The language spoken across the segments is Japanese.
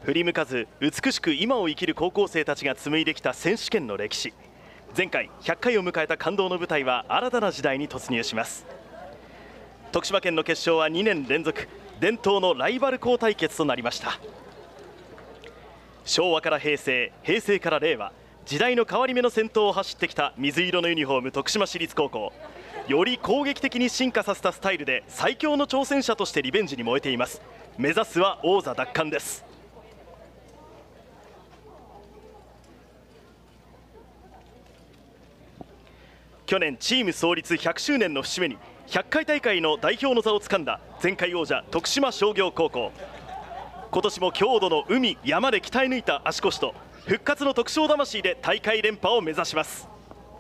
振り向かず美しく今を生きる高校生たちが紡いできた選手権の歴史。前回100回を迎えた感動の舞台は新たな時代に突入します。徳島県の決勝は2年連続伝統のライバル校対決となりました。昭和から平成、平成から令和、時代の変わり目の先頭を走ってきた水色のユニフォーム徳島市立高校、より攻撃的に進化させたスタイルで最強の挑戦者としてリベンジに燃えています。目指すは王座奪還です。去年チーム創立100周年の節目に100回大会の代表の座をつかんだ前回王者徳島商業高校。今年も郷土の海山で鍛え抜いた足腰と復活の徳商魂で大会連覇を目指します。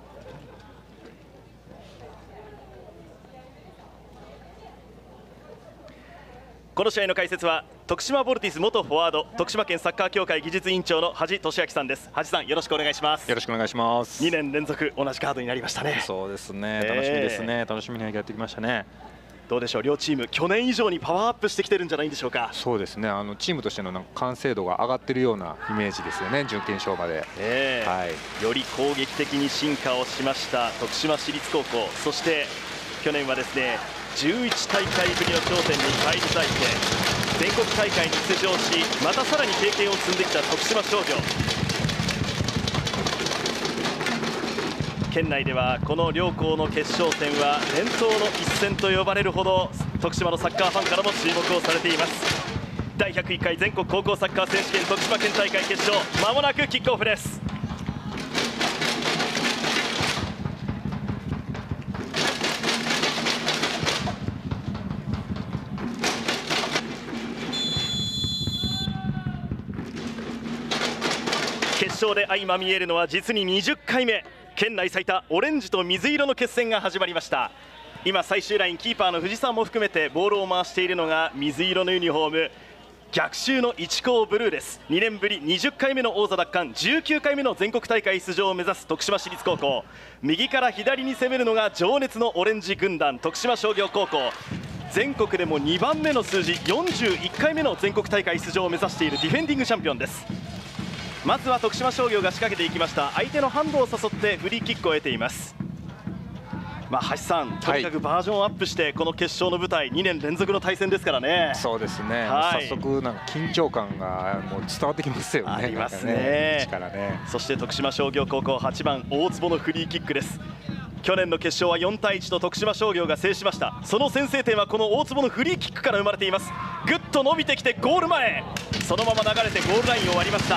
この試合の解説は徳島ヴォルティス元フォワード、徳島県サッカー協会技術委員長の土俊明さんです。土さん、よろしくお願いします。 よろしくお願いします。 2年連続同じカードになりましたね。 そうですね、楽しみですね。楽しみにやってきましたね。 どうでしょう、両チーム去年以上にパワーアップしてきてるんじゃないんでしょうか。 そうですね、チームとしての完成度が上がってるようなイメージですよね、準決勝まで。 はい、より攻撃的に進化をしました徳島市立高校。そして去年はですね、11大会ぶりの頂点に返り咲いて全国大会に出場し、またさらに経験を積んできた徳島商業。県内ではこの両校の決勝戦は伝統の一戦と呼ばれるほど徳島のサッカーファンからも注目をされています。第101回全国高校サッカー選手権徳島県大会決勝、まもなくキックオフです。決勝で相まみえるのは実に20回目、県内最多オレンジと水色の決戦が始まりました。今最終ライン、キーパーの藤さんも含めてボールを回しているのが水色のユニフォーム、逆襲の一高ブルーです。2年ぶり20回目の王座奪還、19回目の全国大会出場を目指す徳島市立高校。右から左に攻めるのが情熱のオレンジ軍団徳島商業高校。全国でも2番目の数字、41回目の全国大会出場を目指しているディフェンディングチャンピオンです。まずは徳島商業が仕掛けていきました。相手のハンドを誘ってフリーキックを得ています。橋さん、とにかくバージョンアップしてこの決勝の舞台、2年連続の対戦ですからね。 そうですね、早速緊張感がもう伝わってきますよね。 ありますね。そして徳島商業高校8番大坪のフリーキックです。去年の決勝は4対1と徳島商業が制しました。その先制点はこの大坪のフリーキックから生まれています。ぐっと伸びてきてゴール前、そのまま流れてゴールラインを割りました。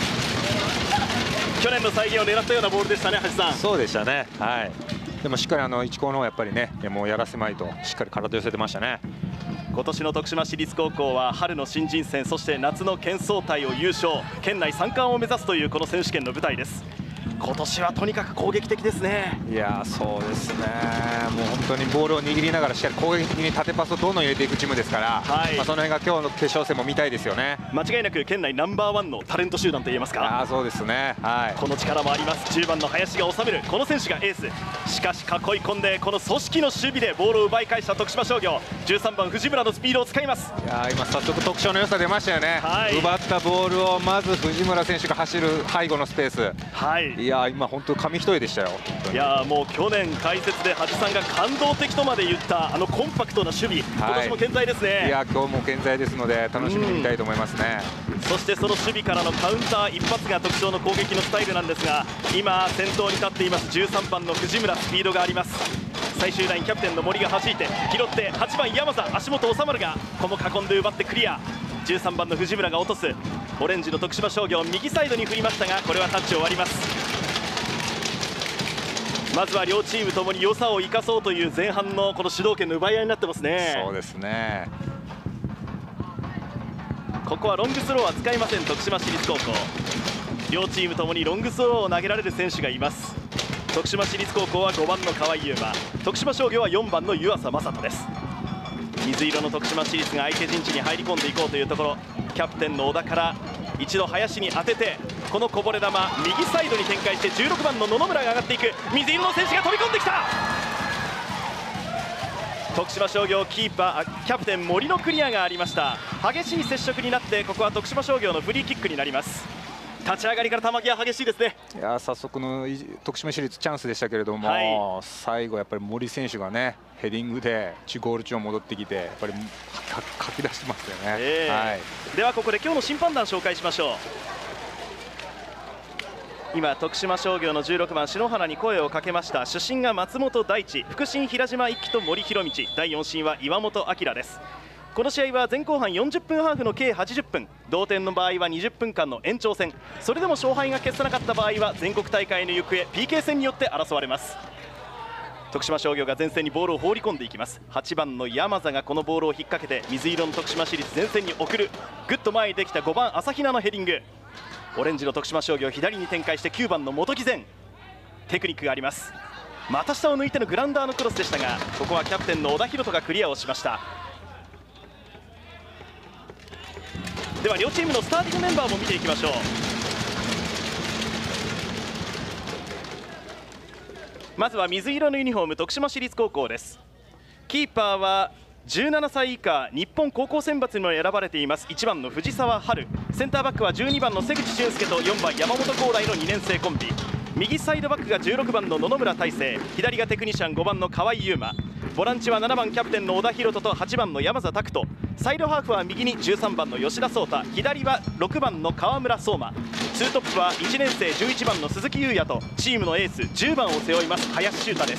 去年の再現を狙ったようなボールでしたね、橋さん。 そうでしたね。はい。でもしっかり一高のやっぱりね、もうやらせまいとしっかり体寄せてましたね。 今年の徳島市立高校は春の新人戦、そして夏の県総体を優勝、県内3冠を目指すというこの選手権の舞台です。今年はとにかく攻撃的ですね。 いやそうですね、もう本当にボールを握りながらしっかり攻撃的に縦パスをどんどん入れていくチームですから、その辺が今日の決勝戦も見たいですよね。 間違いなく県内ナンバーワンのタレント集団といえますか。 そうですね、はい、 この力もあります。10番の林が収める、この選手がエース。しかし囲い込んでこの組織の守備でボールを奪い返した徳島商業。13番藤村のスピードを使います。 今早速特徴の良さ出ましたよね。奪ったボールをまず藤村選手が走る背後のスペース、いや今本当紙一重でしたよ。 いやもう去年解説で土さんが感動的とまで言ったあのコンパクトな守備、今年も健在ですね。 いや今日も健在ですので楽しみに見たいと思いますね。 そしてその守備からのカウンター一発が特徴の攻撃のスタイルなんですが、今先頭に立っています13番の藤村、スピードがあります。最終ラインキャプテンの森が弾いて拾って8番山佐、足元収まるがここも囲んで奪ってクリア。13番の藤村が落とす。オレンジの徳島商業右サイドに振りましたがこれはタッチを割ります。まずは両チームともに良さを生かそうという前半のこの主導権の奪い合いになってますね。 そうですね。 ここはロングスローは使いません徳島市立高校。両チームともにロングスローを投げられる選手がいます。徳島市立高校は5番の河合優馬、徳島商業は4番の湯浅正人です。水色の徳島市立が相手陣地に入り込んでいこうというところ、キャプテンの小田から一度林に当てて、このこぼれ球右サイドに展開して16番の野々村が上がっていく。水色の選手が飛び込んできた。 徳島商業キャプテン森のクリアがありました。激しい接触になって、ここは徳島商業のフリーキックになります。立ち上がりから球際激しいですね。 いや早速の徳島市立チャンスでしたけれども、はい、最後やっぱり森選手がねヘディングでゴール中戻ってきてやっぱりかき出してますよね。 はい、ではここで今日の審判団紹介しましょう。今徳島商業の16番篠原に声をかけました。主審が松本大地、副審平島一輝と森博道、第4審は岩本明です。この試合は前後半40分ハーフの計80分、同点の場合は20分間の延長戦、それでも勝敗が決さなかった場合は全国大会の行方 PK 戦によって争われます。徳島商業が前線にボールを放り込んでいきます。8番の山座がこのボールを引っ掛けて水色の徳島市立前線に送る。ぐっと前にできた5番朝比奈のヘディング。オレンジの徳島商業左に展開して9番の本木前、テクニックがあります。股下を抜いてのグラウンダーのクロスでしたが、ここはキャプテンの小田裕人がクリアをしました。では両チームのスターティングメンバーも見ていきましょう。まずは水色のユニフォーム徳島市立高校です。キーパーは17歳以下日本高校選抜にも選ばれています1番の藤沢春、センターバックは12番の瀬口俊介と4番山本光大の2年生コンビ、右サイドバックが16番の野々村大成、左がテクニシャン5番の河合優馬、ボランチは7番キャプテンの小田裕人と8番の山座拓人、サイドハーフは右に13番の吉田壮太、左は6番の川村相馬、ツートップは1年生11番の鈴木優也とチームのエース10番を背負います林修太です。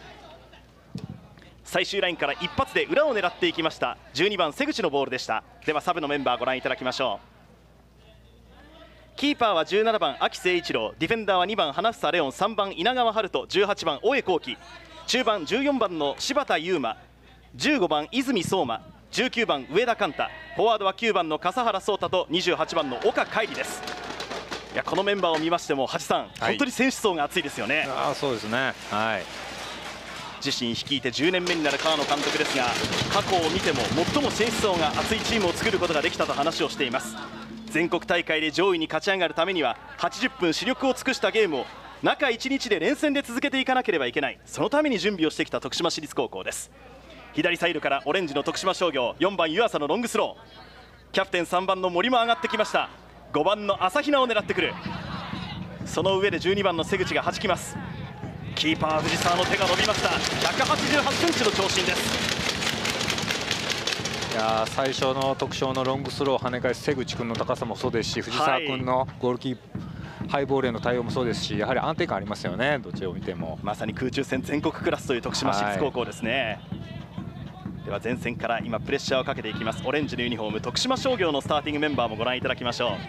最終ラインから一発で裏を狙っていきました12番瀬口のボールでした。ではサブのメンバーご覧いただきましょう。キーパーは17番秋誠一郎、ディフェンダーは2番花房レオン、3番稲川春人、18番大江幸喜、中盤14番の柴田悠馬、15番泉相馬、19番上田寛太、フォワードは9番の笠原壮太と28番の岡海里です。いやこのメンバーを見ましても橋さん、本当に選手層が厚いですよね。 そうですね、はい、 自身率いて10年目になる河野監督ですが、過去を見ても最も選手層が厚いチームを作ることができたと話をしています。全国大会で上位に勝ち上がるためには80分視力を尽くしたゲームを中1日で連戦で続けていかなければいけない、そのために準備をしてきた徳島市立高校です。左サイドからオレンジの徳島商業4番湯浅のロングスロー、キャプテン3番の森も上がってきました。5番の朝比奈を狙ってくる。その上で12番の瀬口が弾きます。キーパー藤沢の手が伸びました。188センチの長身です。 いや最初の特徴のロングスロー跳ね返す瀬口君の高さもそうですし、藤沢君のゴールキープ、ハイボールへの対応もそうですし、やはり安定感ありますよね、どちらを見ても。 まさに空中戦全国クラスという徳島市立高校ですね。では前線から今プレッシャーをかけていきますオレンジのユニフォーム徳島商業のスターティングメンバーもご覧いただきましょ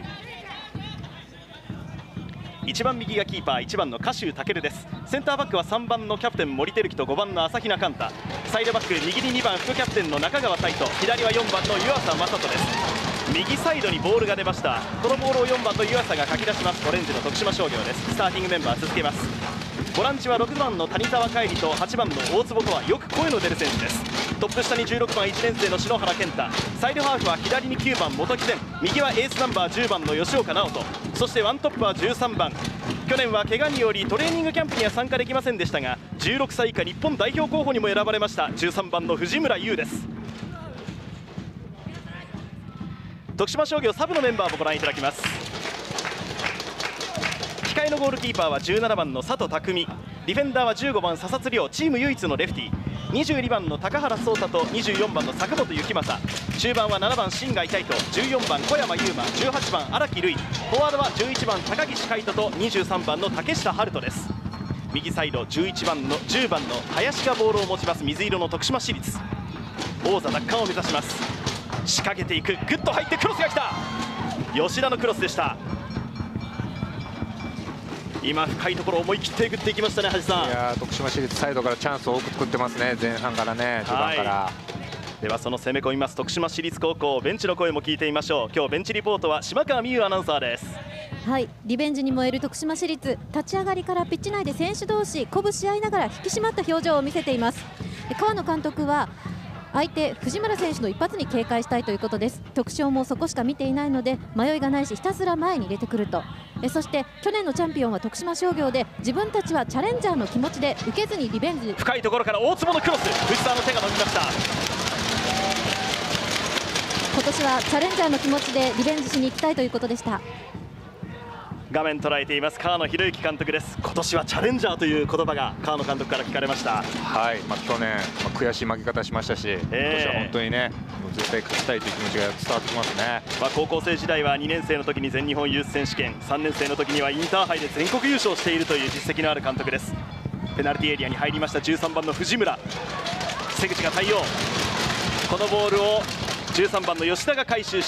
う。1番右がキーパー1番の賀集健です。センターバックは3番のキャプテン森照樹と5番の朝比奈寛太、サイドバック右に2番副キャプテンの中川大斗、左は4番の湯浅正人です。右サイドにボールが出ました。このボールを4番の湯浅がかき出します。オレンジの徳島商業です。スターティングメンバー続けます。ボランチは6番の谷沢海里と8番の大坪とはよく声の出る選手です。トップ下に16番1年生の篠原健太、サイドハーフは左に9番元木前、右はエースナンバー10番の吉岡直人、そしてワントップは13番、去年は怪我によりトレーニングキャンプには参加できませんでしたが16歳以下日本代表候補にも選ばれました13番の藤村優です。徳島商業サブのメンバーもご覧いただきます。控えのゴールキーパーは17番の佐藤匠、ディフェンダーは15番佐々津亮、チーム唯一のレフティー、22番の高原壮太と24番の坂本幸正、中盤は7番新貝太斗、14番小山優馬、18番荒木瑠衣、フォワードは11番高岸海人と23番の竹下春人です。右サイド11番の10番の林がボールを持ちます水色の徳島市立、王座奪還を目指します。仕掛けていく、グッと入ってクロスが来た、吉田のクロスでした。今深いところ思い切って打っていきましたね橋さん。 いや徳島市立サイドからチャンスを多く作ってますね、前半からね、序盤から、 ではその攻め込みます徳島市立高校、ベンチの声も聞いてみましょう。今日ベンチリポートは島川美優アナウンサーです。 はい、リベンジに燃える徳島市立、立ち上がりからピッチ内で選手同士鼓舞し合いながら引き締まった表情を見せています。川野監督は相手藤村選手の一発に警戒したいということです。特徴もそこしか見ていないので迷いがないし、ひたすら前に入れてくると。そして去年のチャンピオンは徳島商業で、自分たちはチャレンジャーの気持ちで受けずにリベンジ。 深いところから大坪のクロス、藤沢の手が伸びました。 今年はチャレンジャーの気持ちでリベンジしに行きたいということでした。 画面捉えています川野博之監督です。今年はチャレンジャーという言葉が川野監督から聞かれました。 はい、去年、悔しい負け方しましたし、今年は本当にね、もう絶対勝ちたいという気持ちが伝わってきますね。 高校生時代は2年生の時に全日本ユース選手権、3年生の時にはインターハイで全国優勝しているという実績のある監督です。ペナルティエリアに入りました13番の藤村、瀬口が対応。このボールを13番の吉田が回収して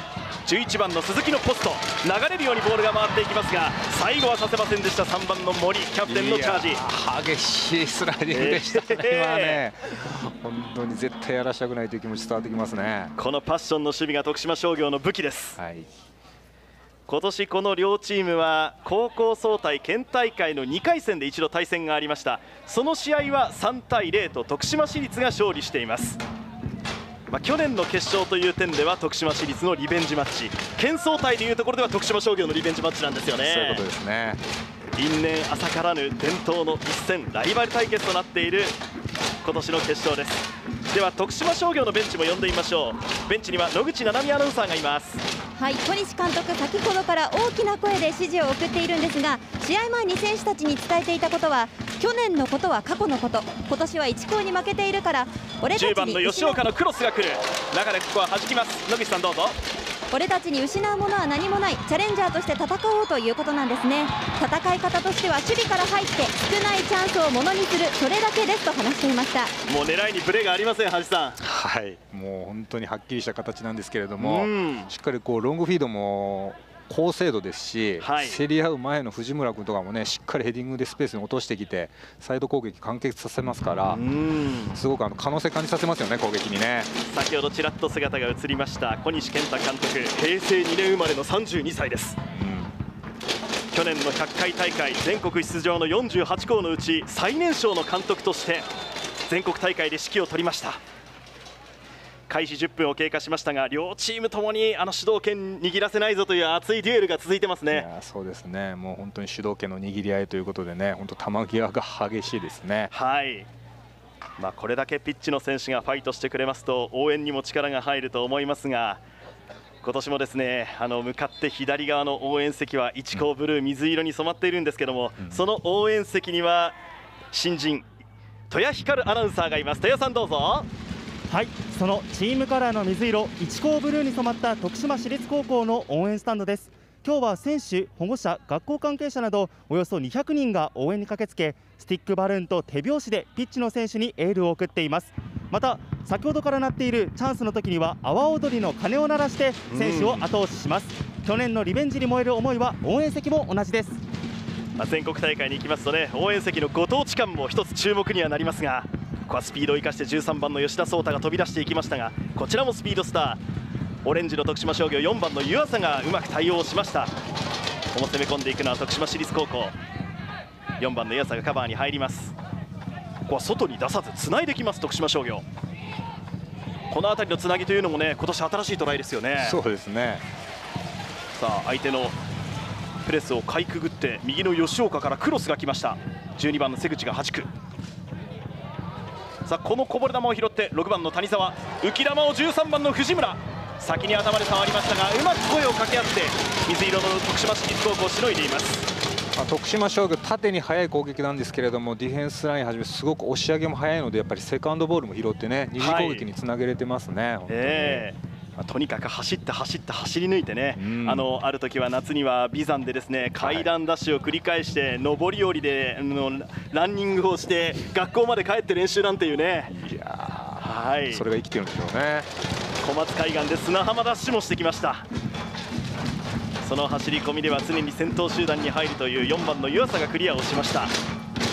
、11番の鈴木のポスト、流れるようにボールが回っていきますが、最後はさせませんでした。3番の森キャプテンのチャージ。 激しいスライディングでしたね、今ね。本当に絶対やらしたくないという気持ち伝わってきますね。 このパッションの守備が徳島商業の武器です。 はい、 今年この両チームは高校総体県大会の2回戦で一度対戦がありました。その試合は3対0と徳島市立が勝利しています。去年の決勝という点では徳島市立のリベンジマッチ、県総体でいうところでは徳島商業のリベンジマッチなんですよね。 そういうことですね。 因縁浅からぬ伝統の一戦、ライバル対決となっている今年の決勝です。では徳島商業のベンチも呼んでみましょう。ベンチには野口七海アナウンサーがいます。 はい、小西監督、先ほどから大きな声で指示を送っているんですが、試合前に選手たちに伝えていたことは、去年のことは過去のこと、今年は1校に負けているから俺たちに 10番の吉岡のクロスが来る中で、ここは弾きます。野口さんどうぞ。 俺たちに失うものは何もない、チャレンジャーとして戦おうということなんですね。戦い方としては守備から入って少ないチャンスをものにする、それだけですと話していました。 もう狙いにブレがありません、橋さん。 はい、もう本当にはっきりした形なんですけれども、しっかりこうロングフィードも高精度ですし、競り合う前の藤村君とかもね、しっかりヘディングでスペースに落としてきてサイド攻撃完結させますから、すごく可能性感じさせますよね、攻撃にね。 先ほどちらっと姿が映りました小西健太監督、平成2年生まれの32歳です。去年の100回大会全国出場の48校のうち最年少の監督として全国大会で指揮を取りました。開始10分を経過しましたが、両チームともに主導権握らせないぞという熱いデュエルが続いてますね。 いや、そうですね、もう本当に主導権の握り合いということでね、本当球際が激しいですね。 はい、これだけピッチの選手がファイトしてくれますと応援にも力が入ると思いますが、今年もですね、向かって左側の応援席は一高ブルー水色に染まっているんですけども、その応援席には新人戸谷光アナウンサーがいます。戸谷さんどうぞ。 はい、そのチームカラーの水色、一高ブルーに染まった徳島市立高校の応援スタンドです。今日は選手、保護者、学校関係者などおよそ200人が応援に駆けつけ、スティックバルーンと手拍子でピッチの選手にエールを送っています。また先ほどから鳴っているチャンスの時には阿波踊りの鐘を鳴らして選手を後押しします。去年のリベンジに燃える思いは応援席も同じです。 全国大会に行きますとね、応援席のご当地感も一つ注目にはなりますが、ここはスピードを生かして13番の吉田壮太が飛び出していきましたが、こちらもスピードスターオレンジの徳島商業4番の湯浅がうまく対応しました。ここも攻め込んでいくのは徳島市立高校、4番の湯浅がカバーに入ります。ここは外に出さずつないできます徳島商業。この辺りのつなぎというのもね、今年新しいトライですよね。 そうですね。 さあ相手のプレスをかいくぐって右の吉岡からクロスが来ました。12番の瀬口が弾く。さあこのこぼれ球を拾って6番の谷沢、浮き球を13番の藤村、先に頭で触りましたがうまく声を掛け合って水色の徳島市立高校をしのいでいます。 徳島商業縦に速い攻撃なんですけれども、ディフェンスラインはじめすごく押し上げも速いので、やっぱりセカンドボールも拾ってね、二次攻撃につなげれてますね。 とにかく走って走って走り抜いてね、ある時は夏には眉山でですね、階段ダッシュを繰り返して上り下りでランニングをして学校まで帰って練習なんていうね。 いやそれが生きてるんでしょうね。 小松海岸で砂浜ダッシュもしてきました。その走り込みでは常に先頭集団に入るという4番の湯浅がクリアをしました。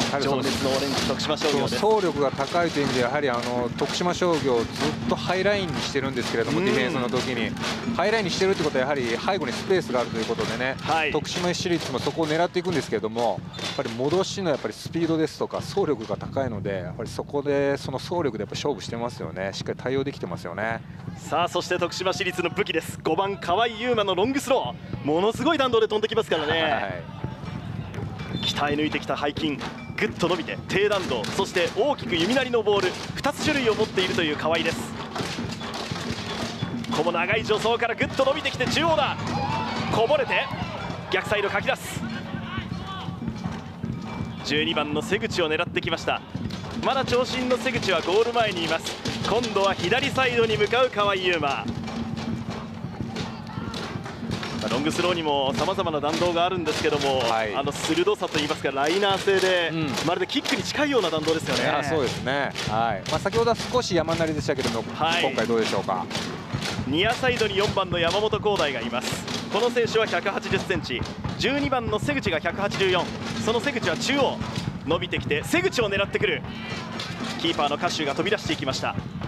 情熱のオレンジ徳島商業です。 走力が高いという意味でやはり徳島商業ずっとハイラインにしてるんですけれども、ディフェンスの時にハイラインにしてるってことはやはり背後にスペースがあるということでね、徳島市立もそこを狙っていくんですけれども、やっぱり戻しのやっぱりスピードですとか走力が高いので、やっぱりそこでその走力でやっぱ勝負してますよね。しっかり対応できてますよね。 さあそして徳島市立の武器です。5番河合悠馬のロングスロー、ものすごい弾道で飛んできますからね、鍛え抜いてきた背筋、ぐっと伸びて低弾道、そして大きく弓なりのボール、2つ種類を持っているという河合です。この長い助走からぐっと伸びてきて中央だ、こぼれて逆サイドかき出す。12番の瀬口を狙ってきました。まだ長身の瀬口はゴール前にいます。今度は左サイドに向かう河合悠馬。ロングスローにもさまざまな弾道があるんですけども、鋭さといいますかライナー性で、まるでキックに近いような弾道ですよね。 そうですね、先ほどは少し山なりでしたけども、今回どうでしょうか。 ニアサイドに4番の山本光大がいます。この選手は180センチ、12番の瀬口が184、その瀬口は中央伸びてきて瀬口を狙ってくる。キーパーのカシュが飛び出していきました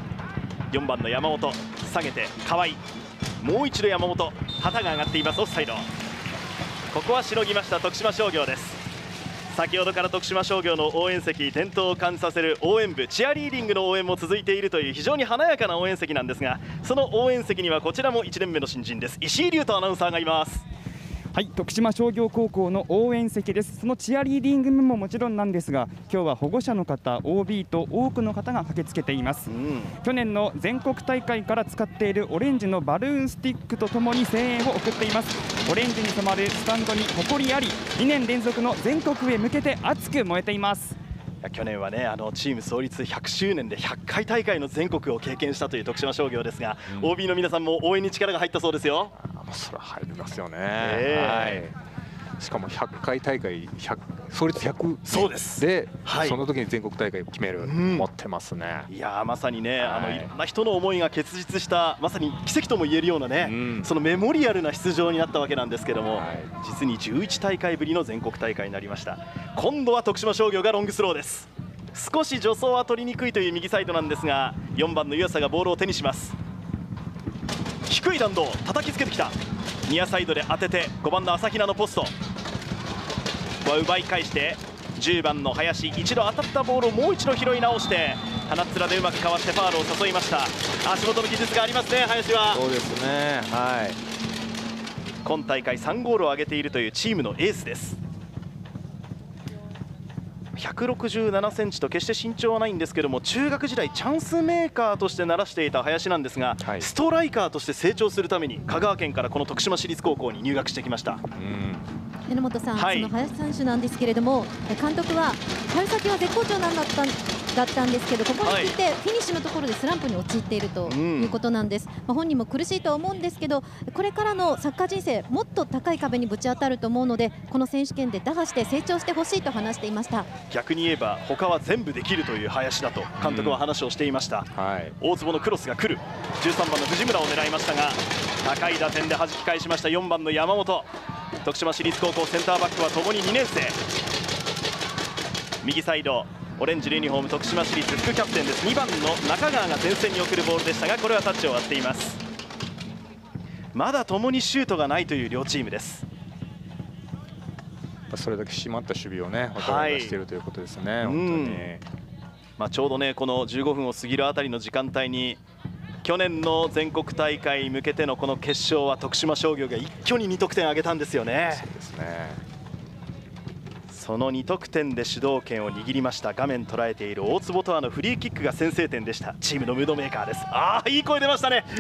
。4番の山本下げて河合、もう一度山本、旗が上がっています。オフサイド、ここはしのぎました徳島商業です。先ほどから徳島商業の応援席、伝統を感じさせる応援部、チアリーディングの応援も続いているという非常に華やかな応援席なんですが、その応援席にはこちらも1年目の新人です。石井龍斗アナウンサーがいます。 はい、徳島商業高校の応援席です。そのチアリーディング部ももちろんなんですが、今日は保護者の方、OB と多くの方が駆けつけています。去年の全国大会から使っているオレンジのバルーンスティックとともに声援を送っています。オレンジに染まるスタンドに誇りあり、2年連続の全国へ向けて熱く燃えています。 去年はね、チーム創立100周年で100回大会の全国を経験したという徳島商業ですが、OB の皆さんも応援に力が入ったそうですよ。 それは入りますよね、しかも100回大会創立100 そうですで、その時に全国大会を決める、持ってますね。 いやまさにね、いろんな人の思いが結実したまさに奇跡とも言えるようなね、そのメモリアルな出場になったわけなんですけども、実に11大会ぶりの全国大会になりました。今度は徳島商業がロングスローです。少し助走は取りにくいという右サイドなんですが、4番の湯浅がボールを手にします。低い弾道叩きつけてきた、ニアサイドで当てて5番の朝比奈のポスト、ここは奪い返して10番の林、一度当たったボールをもう一度拾い直して鼻っ面でうまくかわしてファールを誘いました。足元の技術がありますね、林は。 そうですね、 今大会3ゴールを挙げているというチームのエースです。167センチと決して身長はないんですけども、中学時代チャンスメーカーとして鳴らしていた林なんですが、ストライカーとして成長するために香川県からこの徳島市立高校に入学してきました。 榎本さん、その林選手なんですけれども、監督は春先は絶好調だったんですけど、ここに来てフィニッシュのところでスランプに陥っているということなんです。本人も苦しいとは思うんですけど、これからのサッカー人生もっと高い壁にぶち当たると思うので、この選手権で打破して成長してほしいと話していました。 逆に言えば他は全部できるという林だと監督は話をしていました。大坪のクロスが来る、13番の藤村を狙いましたが高い打点で弾き返しました。4番の山本、徳島市立高校センターバックはともに2年生。右サイドオレンジのユニフォーム徳島市立副キャプテンです。2番の中川が前線に送るボールでしたが、これはタッチを割っています。まだともにシュートがないという両チームです。 それだけ締まった守備をねお互いがしているということですね、本当に。 ちょうどねこの15分を過ぎるあたりの時間帯に去年の全国大会に向けてのこの決勝は徳島商業が一挙に2得点挙げたんですよね。 そうですね。 その2得点で主導権を握りました。画面捉えている大坪とフリーキックが先制点でした。チームのムードメーカーです。いい声出ましたね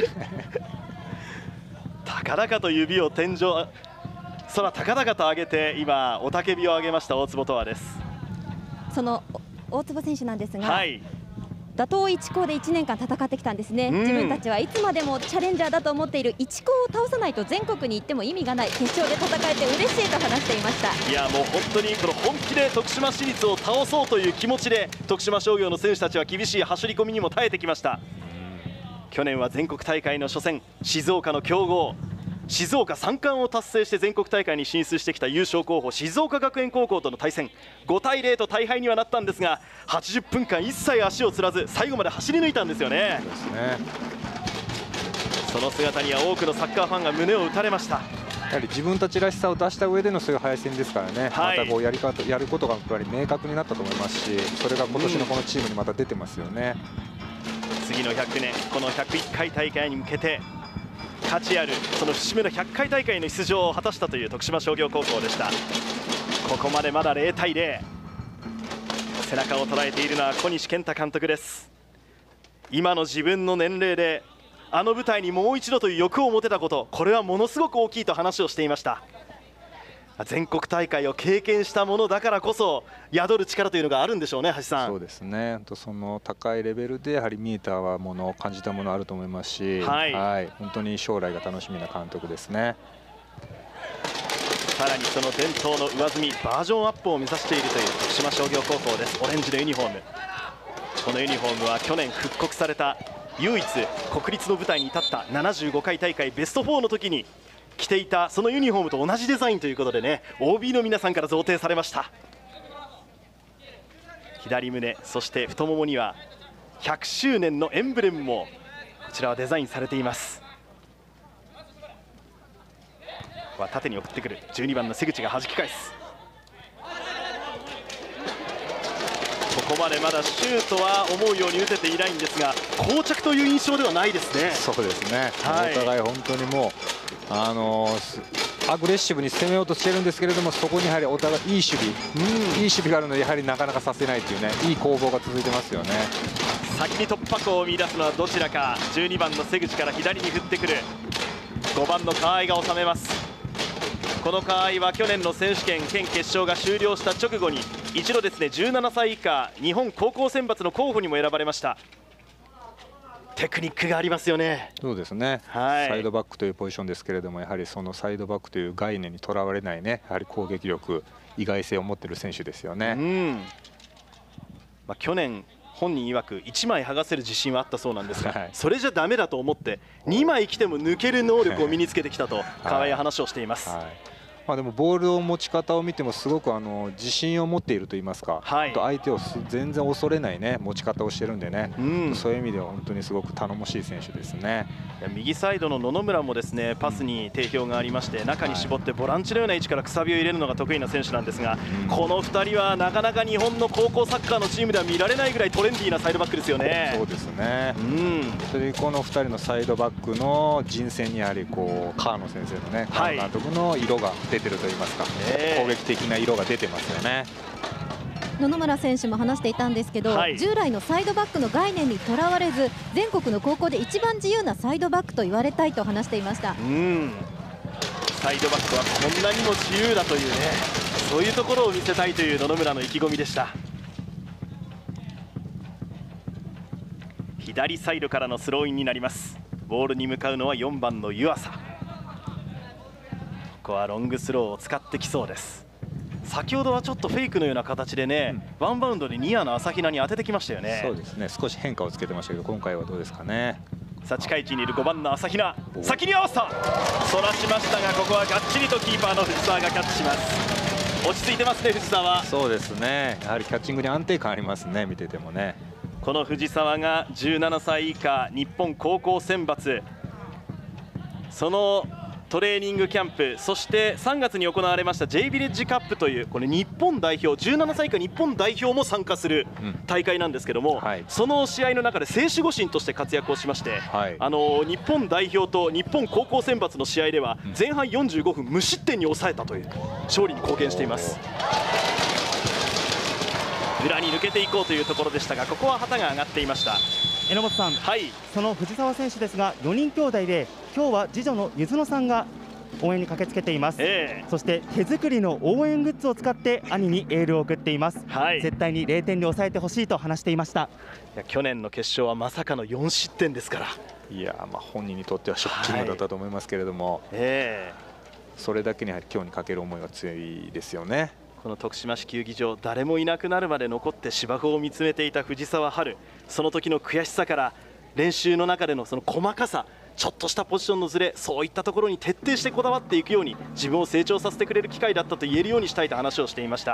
高々と指を天井空高々と上げて今雄たけびを上げました大坪とです。 その大坪選手なんですが、打倒一高で1年間戦ってきたんですね。自分たちはいつまでもチャレンジャーだと思っている一高を倒さないと全国に行っても意味がない、決勝で戦えて嬉しいと話していました。 いやもう本当にこの本気で徳島市立を倒そうという気持ちで徳島商業の選手たちは厳しい走り込みにも耐えてきました。去年は全国大会の初戦静岡の強豪静岡3冠を達成して全国大会に進出してきた優勝候補静岡学園高校との対戦、5対0と大敗にはなったんですが、80分間一切足をつらず最後まで走り抜いたんですよね。その姿には多くのサッカーファンが胸を打たれました。 やはり自分たちらしさを出した上でのそういう敗戦ですからね、 はい、 またこうやることがやっぱり明確になったと思いますし、それが今年のこのチームにまた出てますよね。次の 100年、この101回大会に向けて価値あるその節目の100回大会の出場を果たしたという徳島商業高校でした。ここまでまだ0対0、背中を捉えているのは小西健太監督です。今の自分の年齢であの舞台にもう一度という欲を持てたこと、これはものすごく大きいと話をしていました。全国大会を経験したものだからこそ宿る力というのがあるんでしょうね、橋さん。 そうですね、その高いレベルでやはり見えたもの、感じたものあると思いますし、はい、本当に将来が楽しみな監督ですね。 さらにその伝統の上積み、バージョンアップを目指しているという徳島商業高校です。オレンジのユニフォーム、このユニフォームは去年復刻された唯一国立の舞台に立った75回大会ベスト4の時に着ていたそのユニフォームと同じデザインということでね、 OB の皆さんから贈呈されました。左胸、そして太ももには100周年のエンブレムもこちらはデザインされています。ここは縦に送ってくる12番の瀬口が弾き返す。ここまでまだシュートは思うように打てていないんですが、膠着という印象ではないですね。 そうですね、 はい、 お互い本当にもうアグレッシブに攻めようとしてるんですけれども、そこにやはりお互いいい守備、いい守備があるのでやはりなかなかさせないというね、いい攻防が続いてますよね。 先に突破口を見出すのはどちらか。12番の瀬口から左に振ってくる5番の河合が収めます。この河合は去年の選手権県決勝が終了した直後に一度ですね、17歳以下日本高校選抜の候補にも選ばれました。テクニックがありますよね。 そうですね、はい、サイドバックというポジションですけれども、やはりそのサイドバックという概念にとらわれないね、やはり攻撃力、意外性を持っている選手ですよね。 去年本人曰く1枚剥がせる自信はあったそうなんですが、はい、それじゃダメだと思って2枚来ても抜ける能力を身につけてきたと河合は話をしています。 はいはい、でもボールを持ち方を見てもすごく自信を持っていると言いますか、はい、相手を全然恐れないね持ち方をしてるんでね、そういう意味では本当にすごく頼もしい選手ですね。 右サイドの野々村もですね、パスに定評がありまして、中に絞ってボランチのような位置からくさびを入れるのが得意な選手なんですが、この2人はなかなか日本の高校サッカーのチームでは見られないぐらいトレンディーなサイドバックですよね。 そうですね、それでこの2人のサイドバックの人選にやはりこう川野先生のね、川野監督の色が出てると言いますか、攻撃的な色が出てますよね。 野々村選手も話していたんですけど、従来のサイドバックの概念にとらわれず、全国の高校で一番自由なサイドバックと言われたいと話していました。 サイドバックはこんなにも自由だというね、そういうところを見せたいという野々村の意気込みでした。左サイドからのスローインになります。ボールに向かうのは4番の湯浅。ここはロングスローを使ってきそうです。先ほどはちょっとフェイクのような形でね、ワンバウンドでニアの朝比奈に当ててきましたよね。 そうですね、少し変化をつけてましたけど、今回はどうですかね。 さあ近い位置にいる5番の朝比奈、先に合わせた、そらしましたが、ここはがっちりとキーパーの藤澤がキャッチします。落ち着いてますね、藤澤。 そうですね、やはりキャッチングに安定感ありますね、見ててもね。 この藤澤が17歳以下日本高校選抜、そのトレーニングキャンプ、そして3月に行われました J ヴィレッジカップというこれ日本代表、17歳以下日本代表も参加する大会なんですけども、その試合の中で正守護神として活躍をしまして、日本代表と日本高校選抜の試合では前半45分無失点に抑えたという勝利に貢献しています。裏に抜けていこうというところでしたが、ここは旗が上がっていました。 榎本さん、その藤澤選手ですが4人兄弟で、今日は次女のゆずのさんが応援に駆けつけています。そして手作りの応援グッズを使って兄にエールを送っています。絶対に0点に抑えてほしいと話していました。 いや、去年の決勝はまさかの4失点ですから。 いや、本人にとってはショッキングだったと思いますけれども、それだけにやはり今日にかける思いが強いですよね。 この徳島市球技場、誰もいなくなるまで残って芝生を見つめていた藤澤春、その時の悔しさから練習の中でのその細かさ、 ちょっとしたポジションのズレ、そういったところに徹底してこだわっていくように自分を成長させてくれる機会だったと言えるようにしたいと話をしていました。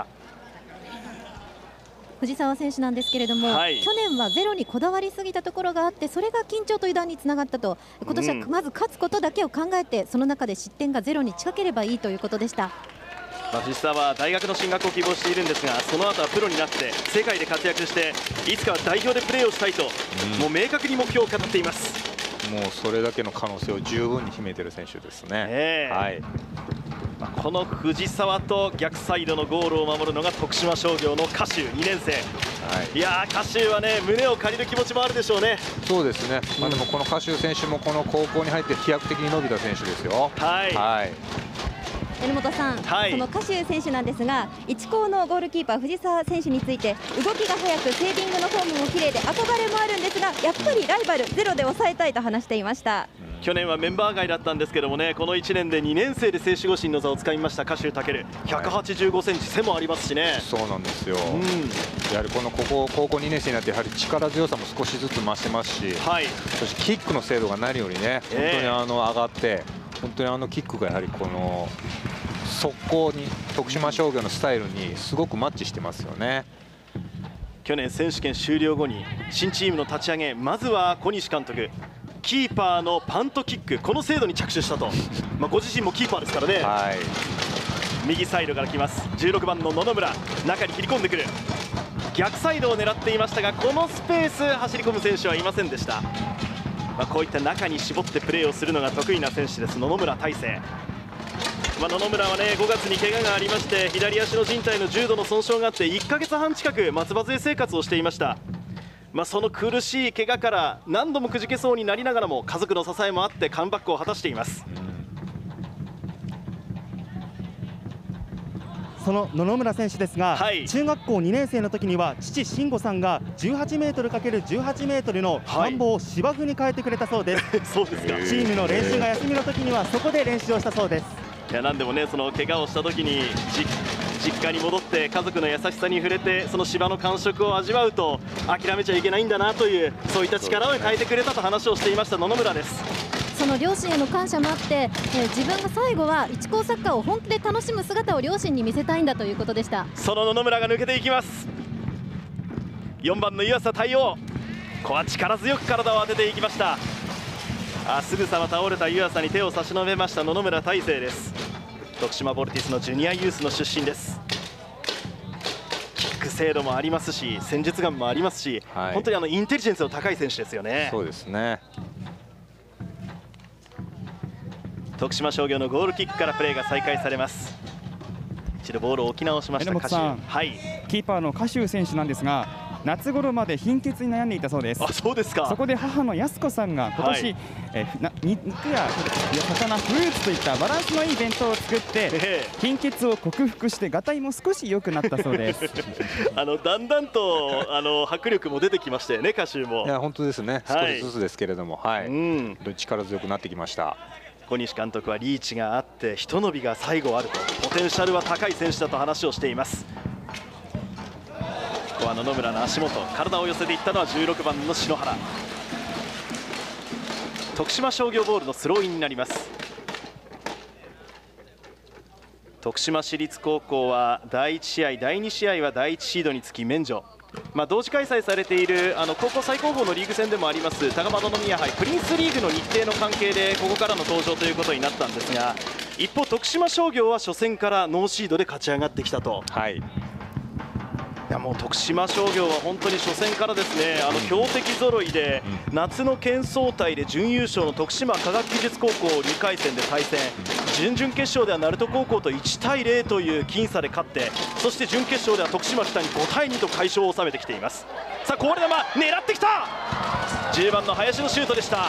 藤澤選手なんですけれども、 はい、 去年はゼロにこだわりすぎたところがあって、それが緊張と油断につながったと。今年はまず勝つことだけを考えて、その中で失点がゼロに近ければいいということでした。 藤澤は大学の進学を希望しているんですが、その後はプロになって世界で活躍していつかは代表でプレーをしたいと、もう明確に目標を語っています。 もうそれだけの可能性を十分に秘めている選手ですね。はい、 この藤澤と逆サイドのゴールを守るのが徳島商業の賀集2年生。いやー、賀集はね、胸を借りる気持ちもあるでしょうね。 そうですね、でもこの賀集選手もこの高校に入って飛躍的に伸びた選手ですよ。 榎本さん、その賀集選手なんですが、一高のゴールキーパー藤澤選手について、動きが速くセービングのフォームも綺麗で憧れもあるんですが、やっぱりライバルゼロで抑えたいと話していました。 去年はメンバー外だったんですけどもね、この1年で2年生で正守護神の座をつかみました賀集健、185センチ、背もありますしね。 そうなんですよ、やはりこの高校2年生になって、やはり力強さも少しずつ増してますし、そしてキックの精度が何よりね、本当に上がって、本当にキックがやはりこの速攻に徳島商業のスタイルにすごくマッチしてますよね。 去年選手権終了後に新チームの立ち上げ、まずは小西監督、キーパーのパントキック、この精度に着手したと。ご自身もキーパーですからね。右サイドから来ます16番の野々村、中に切り込んでくる、逆サイドを狙っていましたが、このスペース走り込む選手はいませんでした。こういった中に絞ってプレーをするのが得意な選手です、野々村大成。野々村はね、5月に怪我がありまして、左足の靭帯の重度の損傷があって1ヶ月半近く松葉杖生活をしていました。その苦しい怪我から何度もくじけそうになりながらも、家族の支えもあってカムバックを果たしています。 その野々村選手ですが、中学校2年生の時には父慎吾さんが 18m×18m の田んぼを芝生に変えてくれたそうです。 そうですか。 チームの練習が休みの時にはそこで練習をしたそうです。 いや、なんでもね、その怪我をした時に実家に戻って家族の優しさに触れて、その芝の感触を味わうと諦めちゃいけないんだなという、そういった力を変えてくれたと話をしていました野々村です。 その両親への感謝もあって、自分が最後は一高サッカーを本気で楽しむ姿を両親に見せたいんだということでした。 その野々村が抜けていきます。4番の湯浅対応、ここは力強く体を当てていきました。すぐさま倒れた湯浅に手を差し伸べました野々村大成です。徳島ボルティスのジュニアユースの出身です。キック精度もありますし、戦術眼もありますし、本当にインテリジェンスの高い選手ですよね。 そうですね。 徳島商業のゴールキックからプレーが再開されます。一度ボールを置き直しました賀集。 キーパーの賀集選手なんですが、夏頃まで貧血に悩んでいたそうです。 そうですか。 そこで母の安子さんが今年、肉や魚、フルーツといったバランスのいい弁当を作って貧血を克服してガタイも少し良くなったそうですだんだんと迫力も出てきましたよね、賀集も。 いや、本当ですね。少しずつですけれども、力強くなってきました。 小西監督はリーチがあってひと伸びが最後あると、ポテンシャルは高い選手だと話をしています。ここは野々村の足元、体を寄せていったのは16番の篠原。徳島商業ボールのスローインになります。徳島市立高校は第1試合第2試合は第1シードにつき免除、同時開催されている高校最高峰のリーグ戦でもあります高円宮杯プリンスリーグの日程の関係でここからの登場ということになったんですが、一方徳島商業は初戦からノーシードで勝ち上がってきたと。いや、もう徳島商業は本当に初戦からですね、強敵揃いで夏の県総体で準優勝の徳島科学技術高校2回戦で対戦、準々決勝では鳴門高校と1対0という僅差で勝って、そして準決勝では徳島北に5対2と快勝を収めてきています。さあ、こぼれ球狙ってきた、10番の林のシュートでした。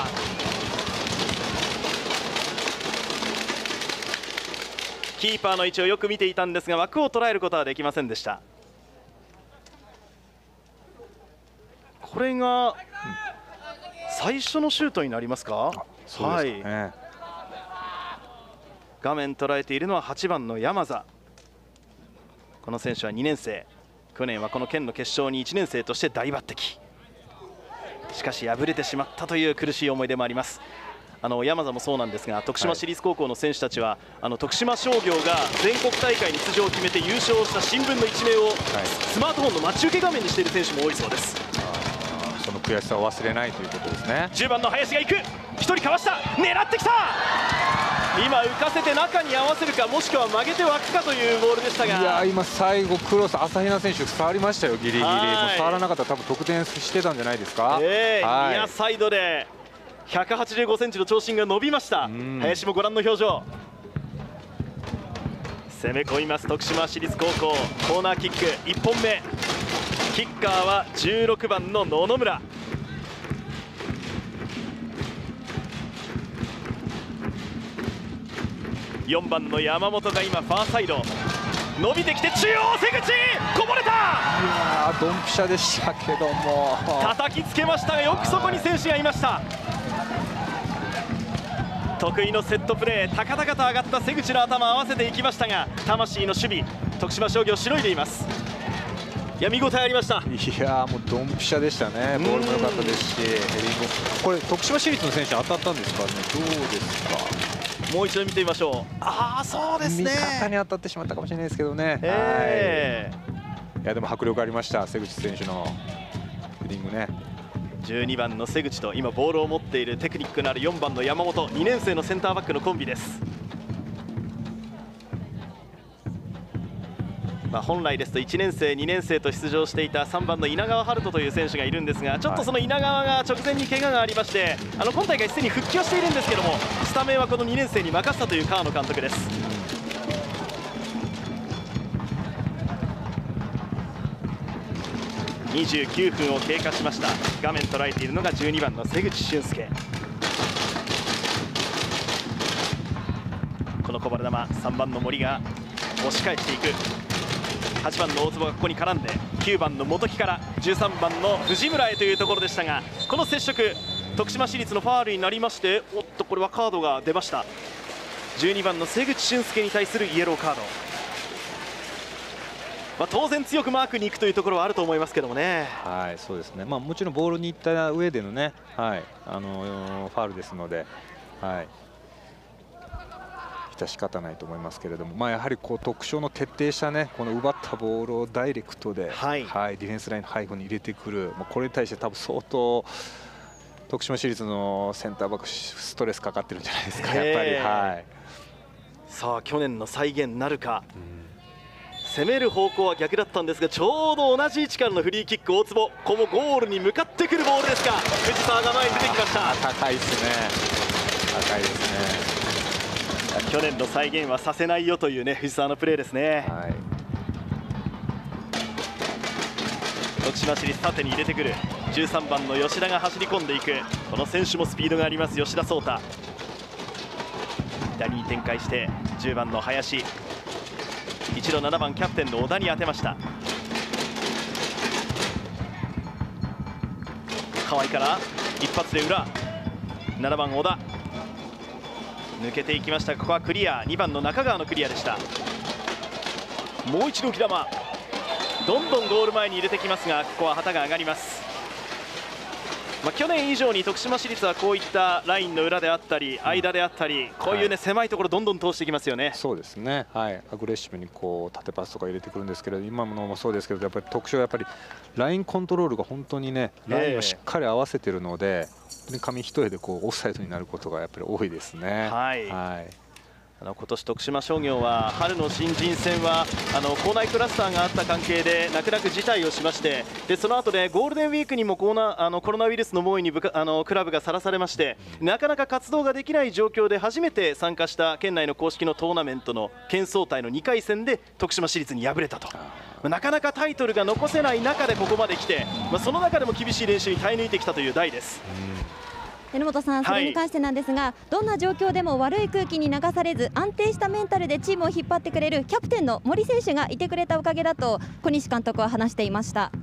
キーパーの位置をよく見ていたんですが枠を捉えることはできませんでした。これが最初のシュートになりますか。画面捉えているのは8番の山座。この選手は2年生、去年はこの県の決勝に1年生として大抜擢、しかし敗れてしまったという苦しい思い出もあります。 山座もそうなんですが、徳島市立高校の選手たちは、徳島商業が全国大会に出場を決めて優勝した新聞の一面をスマートフォンの待ち受け画面にしている選手も多いそうです。 その悔しさを忘れないということですね。 10番の林が行く、1人かわした、狙ってきた、今浮かせて中に合わせるか、もしくは曲げて湧くかというボールでしたが、 いや今最後クロス、朝比奈選手触りましたよ、ギリギリ。もう触らなかったら多分得点してたんじゃないですか。 ニアサイドで185センチの長身が伸びました。林もご覧の表情。攻め込みます徳島市立高校。コーナーキック1本目、キッカーは16番の野々村。4番の山本が今ファーサイド伸びてきて、中央瀬口こぼれた。いやドンピシャでしたけども、 叩きつけましたが、よくそこに選手がいました。得意のセットプレー、高々と上がった瀬口の頭合わせていきましたが、魂の守備、徳島商業しのいでいます。いや見応えありました。 いやもうドンピシャでしたね。ボールも良かったですし、ヘディング、これ徳島市立の選手当たったんですかね。どうですか。 もう一度見てみましょう。そうですね、 味方に当たってしまったかもしれないですけどね。いやでも迫力ありました、瀬口選手のヘディングね。 12番の瀬口と今ボールを持っているテクニックのある4番の山本、2年生のセンターバックのコンビです。本来ですと1年生、2年生と出場していた3番の稲川遥人という選手がいるんですが、ちょっとその稲川が直前に怪我がありまして、今大会すでに復帰はしているんですけども、スタメンはこの2年生に任せたという川野監督です。29分を経過しました。画面捉えているのが12番の瀬口俊介。このこぼれ球、3番の森が押し返していく。8番の大坪がここに絡んで、9番の元木から13番の藤村へというところでしたが、この接触、徳島市立のファウルになりまして、おっとこれはカードが出ました。12番の瀬口俊介に対するイエローカード。当然強くマークに行くというところはあると思いますけどもね。 はい、そうですね。もちろんボールに行った上でのね、ファウルですので、致し方ないと思いますけれども、やはり特徴の徹底したね、この奪ったボールをダイレクトで、ディフェンスラインの背後に入れてくる、これに対して多分相当徳島市立のセンターバックストレスかかってるんじゃないですか、やっぱり。 さあ去年の再現なるか。攻める方向は逆だったんですが、ちょうど同じ位置からのフリーキック、大坪、このゴールに向かってくるボールですが、藤沢が前に出てきました。 高いですね、高いですね。 去年の再現はさせないよというね、藤沢のプレーですね。徳島市立縦に入れてくる13番の吉田が走り込んでいく。この選手もスピードがあります、吉田壮太。左に展開して10番の林、一度7番キャプテンの小田に当てました。河合から一発で裏、7番小田抜けていきました。ここはクリア、2番の中川のクリアでした。もう一度浮き球、どんどんゴール前に入れてきますが、ここは旗が上がります。去年以上に徳島市立はこういったラインの裏であったり間であったり、こういうね、狭いところどんどん通していきますよね。 そうですね、アグレッシブに縦パスとか入れてくるんですけど、今のもそうですけど、やっぱり特徴はやっぱりラインコントロールが本当にね、ラインをしっかり合わせてるので、紙一重でオフサイドになることがやっぱり多いですね。今年徳島商業は春の新人戦は校内クラスターがあった関係で泣く泣く辞退をしまして、でその後でゴールデンウィークにもコロナウイルスの猛威にクラブがさらされまして、なかなか活動ができない状況で初めて参加した県内の公式のトーナメントの県総体の2回戦で徳島市立に敗れたと。なかなかタイトルが残せない中でここまで来て、その中でも厳しい練習に耐え抜いてきたという代です。 榎本さん、それに関してなんですが、どんな状況でも悪い空気に流されず安定したメンタルでチームを引っ張ってくれるキャプテンの森選手がいてくれたおかげだと小西監督は話していました。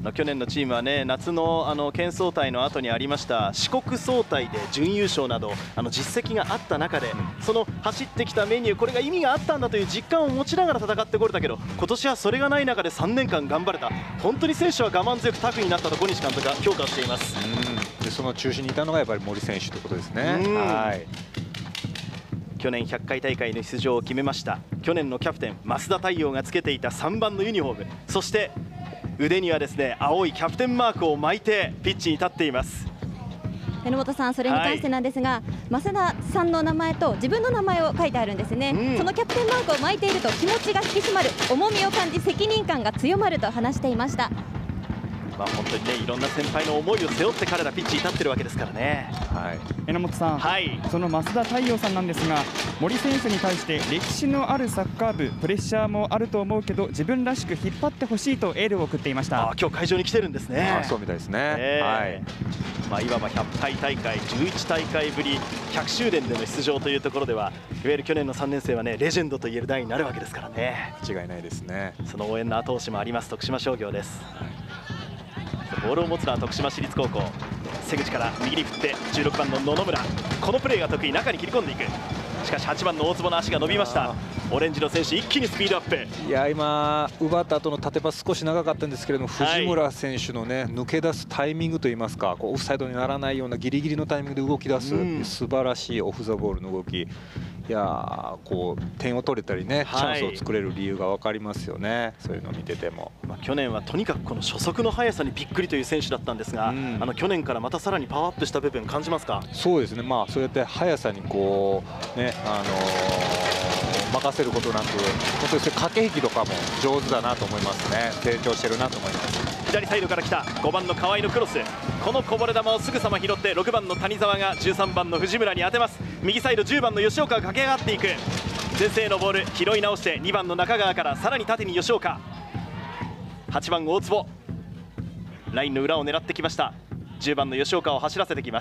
去年のチームはね、夏の県総体の後にありました四国総体で準優勝など実績があった中で、その走ってきたメニュー、これが意味があったんだという実感を持ちながら戦ってこれたけど、今年はそれがない中で3年間頑張れた、本当に選手は我慢強くタフになったと小西監督が評価しています。 でその中心にいたのがやっぱり森選手ということですね。はい、 去年100回大会の出場を決めました。去年のキャプテン増田太陽がつけていた3番のユニフォーム、そして腕にはですね青いキャプテンマークを巻いてピッチに立っています。 榎本さん、それに関してなんですが、増田さんの名前と自分の名前を書いてあるんですね。そのキャプテンマークを巻いていると気持ちが引き締まる、重みを感じ責任感が強まると話していました。 本当にね、いろんな先輩の思いを背負って彼らピッチに立ってるわけですからね。 榎本さん、その増田太陽さんなんですが、森選手に対して歴史のあるサッカー部、プレッシャーもあると思うけど自分らしく引っ張ってほしいとエールを送っていました。 今日会場に来てるんですね。 そうみたいですね。 いわば100回大会11大会ぶり100周年での出場というところでは、いわゆる去年の3年生はねレジェンドといえる代になるわけですからね。 間違いないですね。 その応援の後押しもあります徳島商業です。ボールを持つのは徳島市立高校、瀬口から右に振って16番の野々村、このプレーが得意、中に切り込んでいく。しかし8番の大坪の足が伸びました。オレンジの選手一気にスピードアップ。 いや今奪った後の縦パス少し長かったんですけれども、藤村選手のね抜け出すタイミングといいますか、オフサイドにならないようなギリギリのタイミングで動き出す、素晴らしいオフザボールの動き。いや点を取れたりね、チャンスを作れる理由が分かりますよね。そういうのを見てても、 去年はとにかくこの初速の速さにびっくりという選手だったんですが、去年からまたさらにパワーアップした部分感じますか？ そうですね、そうやって速さにこうね任せることなく、本当に駆け引きとかも上手だなと思いますね。成長してるなと思います。 左サイドから来た5番の河合のクロス、このこぼれ球をすぐさま拾って6番の谷澤が13番の藤村に当てます。右サイド10番の吉岡が駆け上がっていく。前線のボール拾い直して2番の中川からさらに縦に吉岡、8番大坪、ラインの裏を狙ってきました。10番の吉岡を走らせてきます。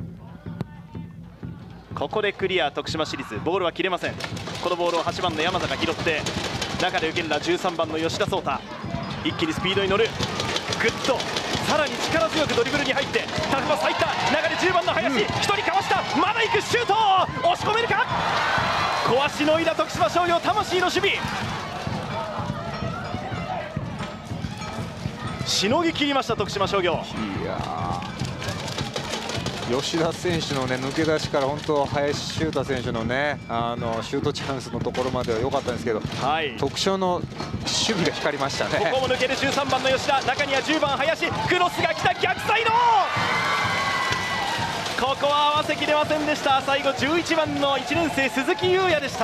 ここでクリア徳島市立、ボールは切れません。このボールを8番の山田が拾って中で受けるのは13番の吉田壮太、一気にスピードに乗る、グッとさらに力強くドリブルに入ってタフパス入った、中で10番の林、1人かわした、まだ行く、シュート押し込めるか、壊しのいだ徳島商業、魂の守備、しのぎ切りました徳島商業。 いや吉田選手のね抜け出しから本当林修太選手のねシュートチャンスのところまでは良かったんですけど、特徴の守備が光りましたね。 ここも抜ける13番の吉田、中には10番林、クロスが来た、逆サイド、ここは合わせきれませんでした。最後11番の1年生鈴木優也でした。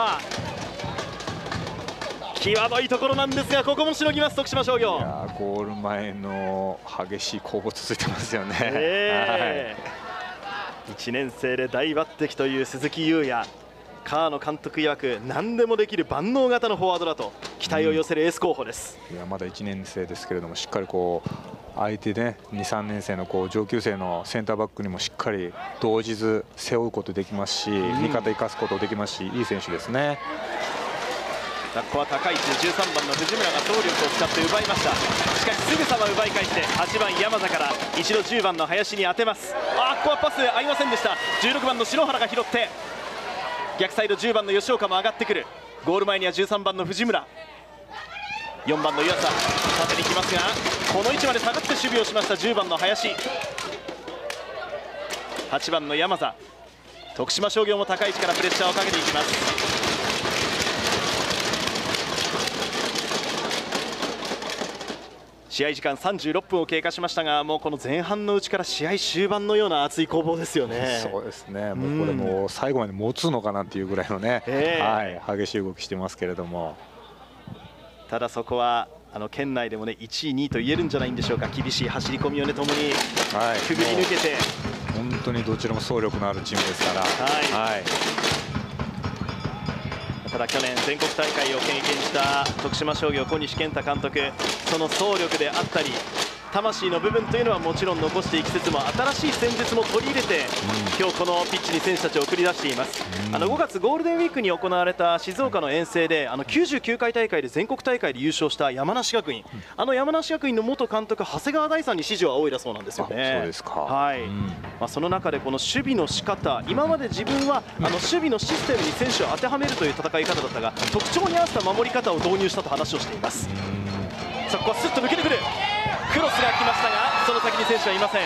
際どいところなんですが、ここもしのぎます徳島商業。 いやゴール前の激しい攻防続いてますよね。 1年生で大抜擢という鈴木優也、川野監督曰く何でもできる万能型のフォワードだと期待を寄せるエース候補です。 いやまだ1年生ですけれども、しっかりこう相手ね2、3年生の上級生のセンターバックにもしっかり動じず背負うことできますし、味方生かすことできますし、いい選手ですね。 ここは高い位置で13番の藤村が走力を使って奪いました。しかしすぐさま奪い返して8番山田から一度10番の林に当てます。ここはパス合いませんでした。16番の篠原が拾って逆サイド10番の吉岡も上がってくる。ゴール前には13番の藤村、4番の湯浅縦に来ますが、この位置まで下がって守備をしました10番の林、8番の山田。徳島商業も高い位置からプレッシャーをかけていきます。試合時間36分を経過しましたが、もうこの前半のうちから試合終盤のような熱い攻防ですよね。 そうですね、もうこれもう最後まで持つのかなっていうぐらいのね、激しい動きしてますけれども、 ただそこは県内でもね1位2位と言えるんじゃないんでしょうか。厳しい走り込みをねともにくぐり抜けて、 本当にどちらも走力のあるチームですから。 ただ去年全国大会を経験した徳島商業小西健太監督、その走力であったり魂の部分というのはもちろん残していく説も、新しい戦術も取り入れて、今日このピッチに選手たちを送り出しています。5月ゴールデンウィークに行われた静岡の遠征で99回大会で全国大会で優勝した山梨学院、山梨学院の元監督長谷川大さんに指示を仰いだそうなんですよね。 そうですか。 はい。その中でこの守備の仕方、今まで自分は守備のシステムに選手を当てはめるという戦い方だったが、特徴に合わせた守り方を導入したと話をしています。さあここはスッと抜けてくる、クロスが来ましたがその先に選手はいません。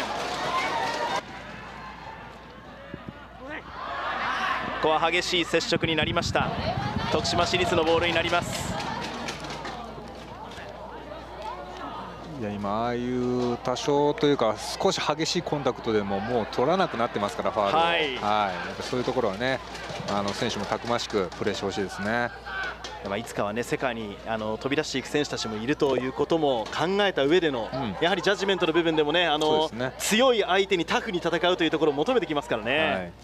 ここは激しい接触になりました。徳島市立のボールになります。 いや今ああいう多少というか少し激しいコンタクトでももう取らなくなってますから、ファウルを。はい、やっぱそういうところはね、選手もたくましくプレーしてほしいですね。 いつかはね、世界に飛び出していく選手たちもいるということも考えた上での、やはりジャッジメントの部分でもね、強い相手にタフに戦うというところを求めてきますからね。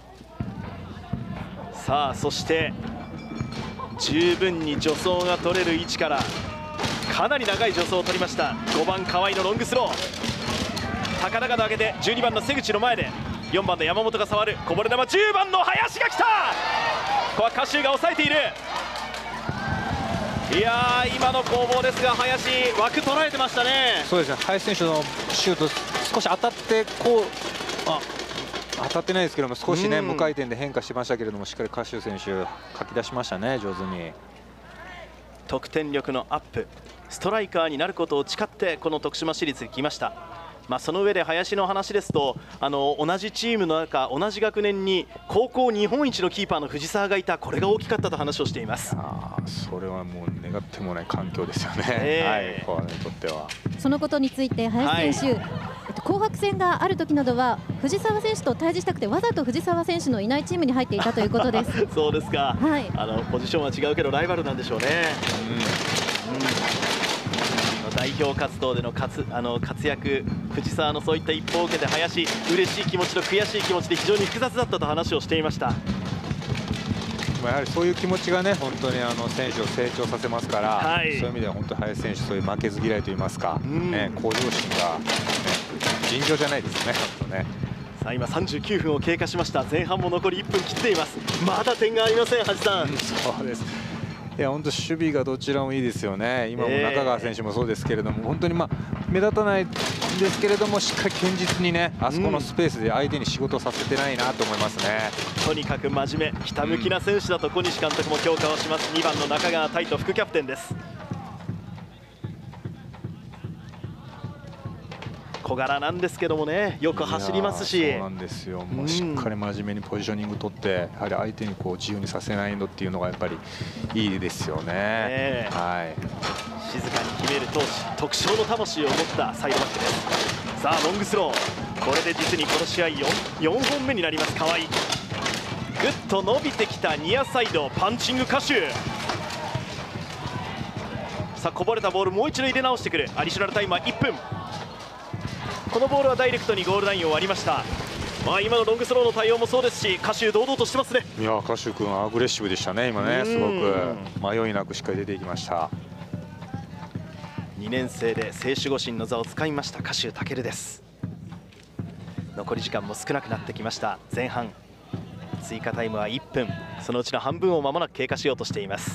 さあそして十分に助走が取れる位置からかなり長い助走を取りました。5番河合のロングスロー、高々と上げて12番の瀬口の前で4番の山本が触る、こぼれ球、10番の林が来た。ここは賀集が抑えている。いやー、今の攻防ですが林、枠捉えてましたね。 そうですね、林選手のシュート少し当たって当たってないですけども、少しね無回転で変化してましたけれども、しっかり賀集選手かき出しましたね、上手に。 得点力のアップ、ストライカーになることを誓ってこの徳島市立に来ました。その上で林の話ですと、同じチームの中、同じ学年に高校日本一のキーパーの藤沢がいた、これが大きかったと話をしています。 それはもう願ってもない環境ですよね、フォワードにとっては。 そのことについて林選手、紅白戦がある時などは藤沢選手と対峙したくてわざと藤沢選手のいないチームに入っていたということです。 そうですか、ポジションは違うけどライバルなんでしょうね。代表活動での活躍、藤沢のそういった一報を受けて林、嬉しい気持ちと悔しい気持ちで非常に複雑だったと話をしていました。 やはりそういう気持ちがね、本当に選手を成長させますから、そういう意味では本当に林選手、そういう負けず嫌いといいますか、向上心が、尋常じゃないですね、本当ね。 さあ今39分を経過しました。前半も残り1分切っています。まだ点がありません、橋さん。 そうです。いや本当守備がどちらもいいですよね。今も中川選手もそうですけれども、本当に目立たないんですけれども、しっかり堅実にね、あそこのスペースで相手に仕事させてないなと思いますね。 とにかく真面目、ひたむきな選手だと小西監督も評価をします。2番の中川大斗副キャプテンです。小柄なんですけどもね、よく走りますし。 そうなんですよ。もうしっかり真面目にポジショニング取って、やはり相手に自由にさせないのっていうのがやっぱりいいですよね。 静かに決める投手、特徴の魂を持ったサイドバックです。さあロングスロー、これで実にこの試合 4本目になります河合。ぐっと伸びてきたニアサイド、パンチング賀集。さあこぼれたボールもう一度入れ直してくる。アディショナルタイムは1分。このボールはダイレクトにゴールラインを割りました。今のロングスローの対応もそうですし、賀集堂々としてますね。 いや賀集君アグレッシブでしたね、今ね。すごく迷いなくしっかり出ていきました。 2年生で正守護神の座を使いました賀集健です。残り時間も少なくなってきました。前半追加タイムは1分、そのうちの半分を間もなく経過しようとしています。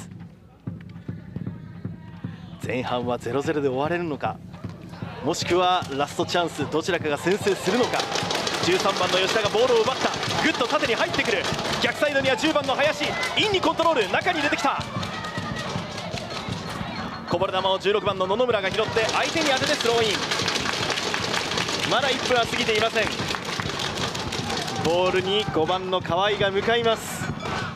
前半は 0-0 で終われるのか、もしくはラストチャンス、どちらかが先制するのか。13番の吉田がボールを奪った。ぐっと縦に入ってくる。逆サイドには10番の林、インにコントロール、中に出てきた。こぼれ球を16番の野々村が拾って相手に当ててスローイン。まだ1分は過ぎていません。ボールに5番の河合が向かいます。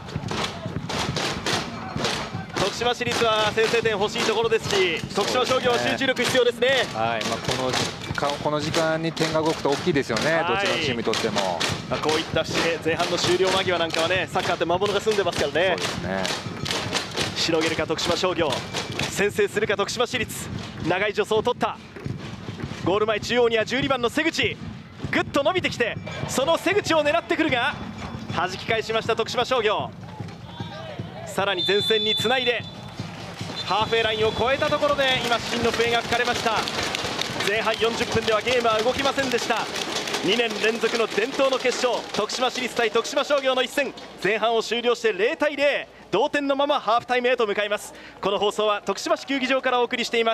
徳島市立は先制点欲しいところですし、徳島商業は集中力必要ですね。 この時間に点が動くと大きいですよね、どちらのチームにとっても。 こういった節目、前半の終了間際なんかはね、サッカーって魔物が住んでますからね。 そうですね。 しのげるか徳島商業、先制するか徳島市立。長い助走を取った。ゴール前中央には12番の瀬口、ぐっと伸びてきて、その瀬口を狙ってくるが弾き返しました徳島商業。さらに前線につないでハーフウェイラインを越えたところで今、主審の笛が吹かれました。 前半40分ではゲームは動きませんでした。2年連続の伝統の決勝、徳島市立対徳島商業の一戦、前半を終了して0対0、同点のままハーフタイムへと向かいます。この放送は徳島市球技場からお送りしています。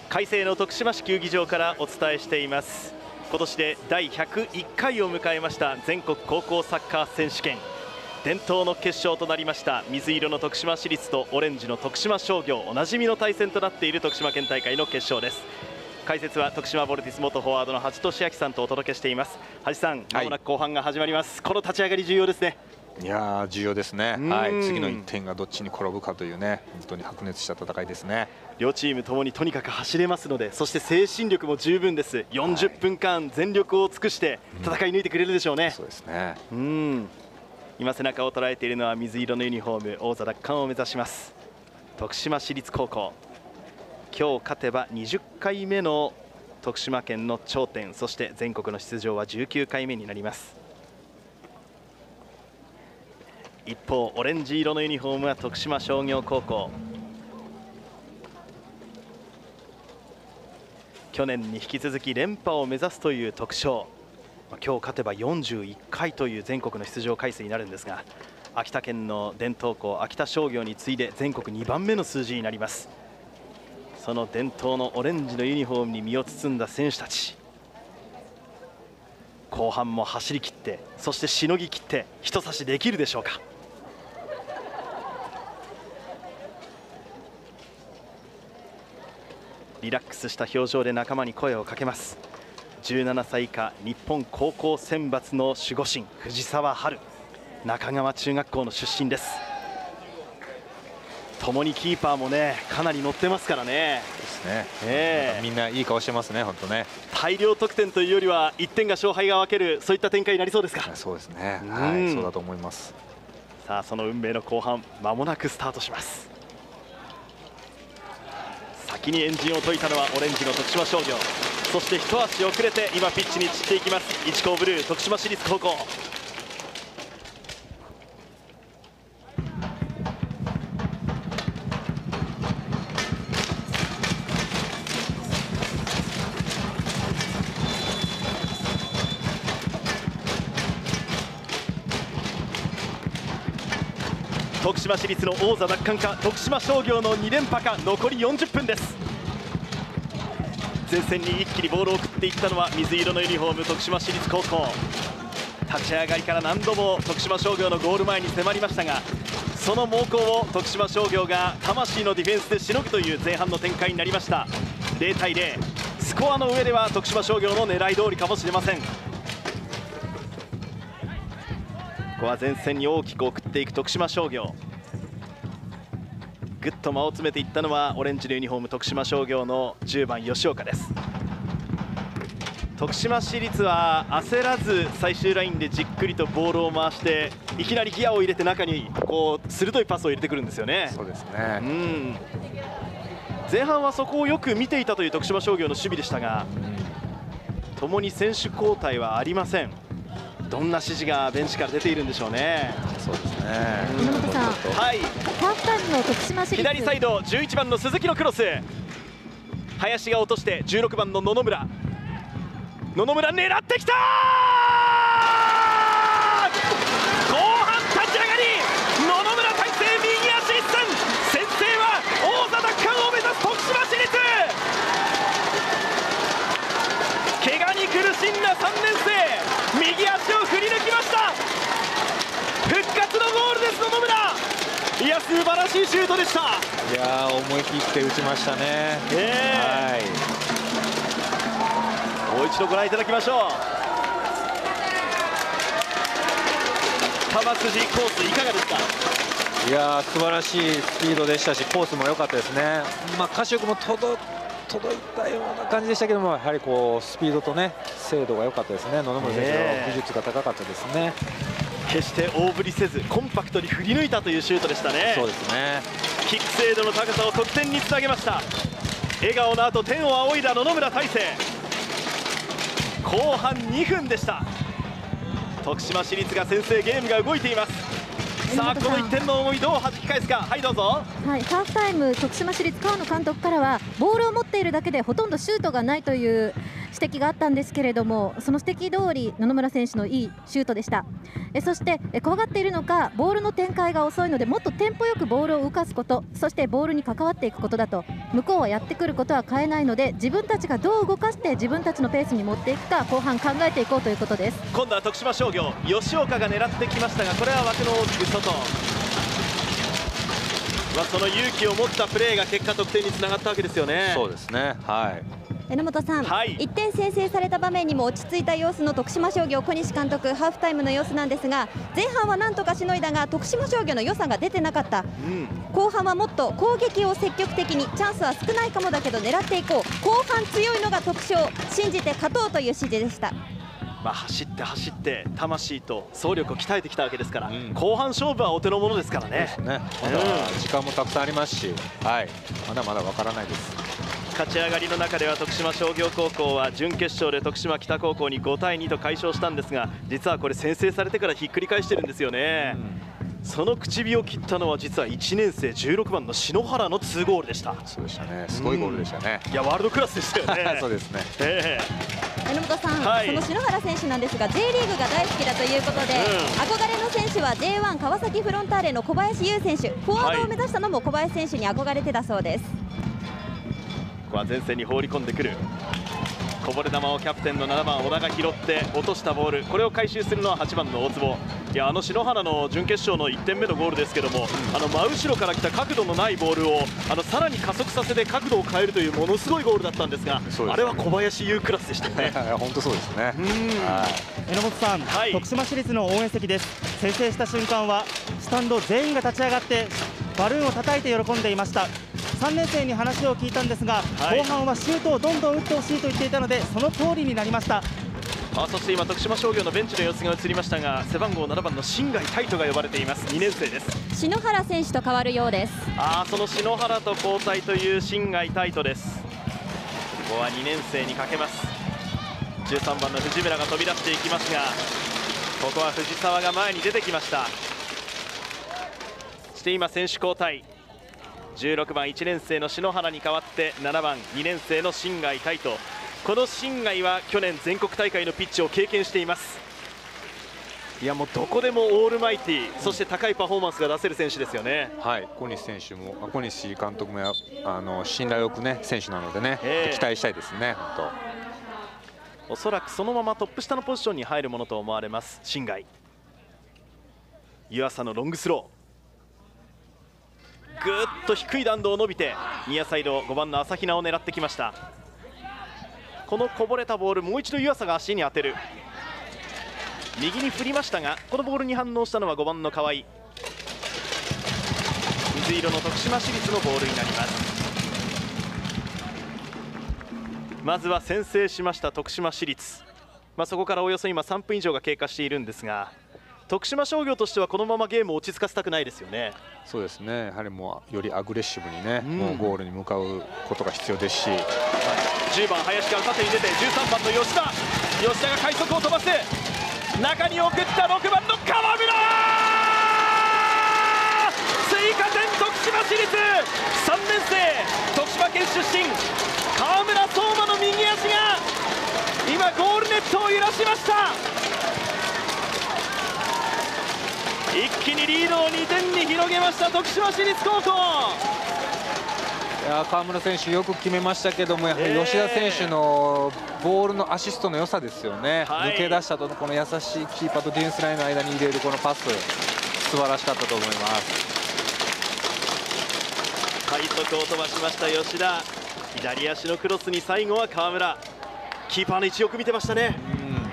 快晴の徳島市球技場からお伝えしています。今年で第101回を迎えました全国高校サッカー選手権、伝統の決勝となりました水色の徳島市立とオレンジの徳島商業、おなじみの対戦となっている徳島県大会の決勝です。解説は徳島ボルティス元フォワードの橋俊明さんとお届けしています。橋さん、まもなく後半が始まります。この立ち上がり重要ですね。 いやー重要ですね。はい、次の1点がどっちに転ぶかというね、本当に白熱した戦いですね。 両チームともにとにかく走れますので、そして精神力も十分です。40分間全力を尽くして戦い抜いてくれるでしょうね。 そうですね。 今背中を捉えているのは水色のユニフォーム、王座奪還を目指します徳島市立高校。今日勝てば20回目の徳島県の頂点、そして全国の出場は19回目になります。一方オレンジ色のユニフォームは徳島商業高校。去年に引き続き連覇を目指すという徳商、今日勝てば41回という全国の出場回数になるんですが、秋田県の伝統校秋田商業に次いで全国2番目の数字になります。その伝統のオレンジのユニフォームに身を包んだ選手たち、後半も走り切って、そしてしのぎ切って一差しできるでしょうか。リラックスした表情で仲間に声をかけます。17歳以下日本高校選抜の守護神、藤沢春、中川中学校の出身です。共にキーパーもねかなり乗ってますからね。 ですね。みんないい顔してますね、本当ね。 大量得点というよりは1点が勝敗が分ける、そういった展開になりそうですか。 そうですね。はい、そうだと思います。 さあその運命の後半、まもなくスタートします。先にエンジンを解いたのはオレンジの徳島商業、そして一足遅れて今ピッチに散っていきます一高ブルー徳島市立高校。徳島市立の王座奪還か、徳島商業の2連覇か。残り40分です。前線に一気にボールを送っていったのは水色のユニフォーム徳島市立高校。立ち上がりから何度も徳島商業のゴール前に迫りましたが、その猛攻を徳島商業が魂のディフェンスでしのぐという前半の展開になりました。0対0、スコアの上では徳島商業の狙い通りかもしれません。ここは前線に大きく送っていく徳島商業。ぐっと間を詰めていったのはオレンジのユニフォーム徳島商業の10番吉岡です。徳島市立は焦らず最終ラインでじっくりとボールを回して、いきなりギアを入れて中にこう鋭いパスを入れてくるんですよね。 そうですね。 前半はそこをよく見ていたという徳島商業の守備でしたが、共に選手交代はありません。どんな指示がベンチから出ているんでしょうね。 そうですね。 稲本さん、 はい、 ハーフタイムの徳島市立、 左サイド11番の鈴木のクロス、林が落として16番の野々村、狙ってきた後半立ち上がり、野々村大勢右足一閃、先制は王座奪還を目指す徳島市立。怪我に苦しんだ3年生、右足を振り抜きました。復活のゴールです、野々村。いや素晴らしいシュートでした。 いや思い切って打ちましたね。はい。 もう一度ご覧いただきましょう。球筋コースいかがですか。 いや素晴らしいスピードでしたし、コースも良かったですね。加祝も届いたような感じでしたけども、やはりこうスピードとね精度が良かったですね。野々村選手の技術が高かったですね。 決して大振りせずコンパクトに振り抜いたというシュートでしたね。 そうですね。 キック精度の高さを得点につなげました。笑顔の後天を仰いだ野々村大勢。後半2分でした。徳島市立が先制、ゲームが動いています。さあこの1点の重みどう弾き返すか。はいどうぞ。 はい、ハーフタイム徳島市立川野監督からはボールを持っているだけでほとんどシュートがないという指摘があったんですけれども、その指摘通り野々村選手のいいシュートでした。そして怖がっているのか、ボールの展開が遅いのでもっとテンポよくボールを動かすこと、そしてボールに関わっていくことだと。向こうはやってくることは変えないので、自分たちがどう動かして自分たちのペースに持っていくか、後半考えていこうということです。 今度は徳島商業、吉岡が狙ってきましたが、これは枠の大きく外。その勇気を持ったプレーが結果得点につながったわけですよね。 そうですね、はい。 榎本さん、1点先制された場面にも落ち着いた様子の徳島商業、小西監督、ハーフタイムの様子なんですが、前半はなんとかしのいだが徳島商業の良さが出てなかった、後半はもっと攻撃を積極的に、チャンスは少ないかもだけど狙っていこう、後半強いのが徳商、信じて勝とうという指示でした。 走って走って魂と走力を鍛えてきたわけですから、後半勝負はお手の物ですからね。 まだ時間もたくさんありますし、はい、まだまだわからないです。 勝ち上がりの中では徳島商業高校は準決勝で徳島北高校に5対2と快勝したんですが、実はこれ先制されてからひっくり返してるんですよね。その口火を切ったのは実は1年生16番の篠原の2ゴールでした。 そうでしたね、すごいゴールでしたね。 いや、ワールドクラスでしたよね。 そうですね。 榎本さん、その篠原選手なんですが J リーグが大好きだということで、憧れの選手は J1 川崎フロンターレの小林優選手、フォワードを目指したのも小林選手に憧れてだそうです。 ここは前線に放り込んでくるこぼれ球をキャプテンの7番小田が拾って落としたボール、これを回収するのは8番の大坪。いや、篠原の準決勝の1点目のゴールですけども、真後ろから来た角度のないボールをさらに加速させて角度を変えるというものすごいゴールだったんですが、あれは小林優クラスでしたよね。 本当そうですね。 榎本さん、徳島市立の応援席です。先制した瞬間はスタンド全員が立ち上がってバルーンを叩いて喜んでいました。3年生に話を聞いたんですが、後半はシュートをどんどん打ってほしいと言っていたので、その通りになりました。 そして今徳島商業のベンチの様子が映りましたが、背番号7番の新貝太斗が呼ばれています。2年生です。 篠原選手と変わるようです。 その篠原と交代という新貝太斗です。ここは2年生にかけます。13番の藤村が飛び出していきますが、ここは藤沢が前に出てきました。そして今選手交代、16番1年生の篠原に代わって7番2年生の新貝太斗。この新貝は去年全国大会のピッチを経験しています。いや、もうどこでもオールマイティー、そして高いパフォーマンスが出せる選手ですよね。 はい、小西選手も小西監督も信頼を置くね選手なのでね、期待したいですね。本当おそらくそのままトップ下のポジションに入るものと思われます新貝。湯浅のロングスロー、ぐっと低い弾道を伸びてニアサイド5番の朝比奈を狙ってきました。このこぼれたボール、もう一度湯浅が足に当てる。右に振りましたが、このボールに反応したのは5番の河合。水色の徳島市立のボールになります。まずは先制しました徳島市立。そこからおよそ今3分以上が経過しているんですが、徳島商業としてはこのままゲームを落ち着かせたくないですよね。 そうですね、やはりもうよりアグレッシブにね、もうゴールに向かうことが必要ですし、 10番林から縦に出て13番の吉田が快速を飛ばす。中に送った6番の川村、追加点徳島市立。3年生徳島県出身川村相馬の右足が今ゴールネットを揺らしました。一気にリードを2点に広げました徳島市立高校。 いや、川村選手よく決めましたけども、やはり吉田選手のボールのアシストの良さですよね。抜け出したとこの優しいキーパーとディフェンスラインの間に入れるこのパス、素晴らしかったと思います。 快速を飛ばしました吉田、左足のクロスに最後は川村。キーパーの位置よく見てましたね。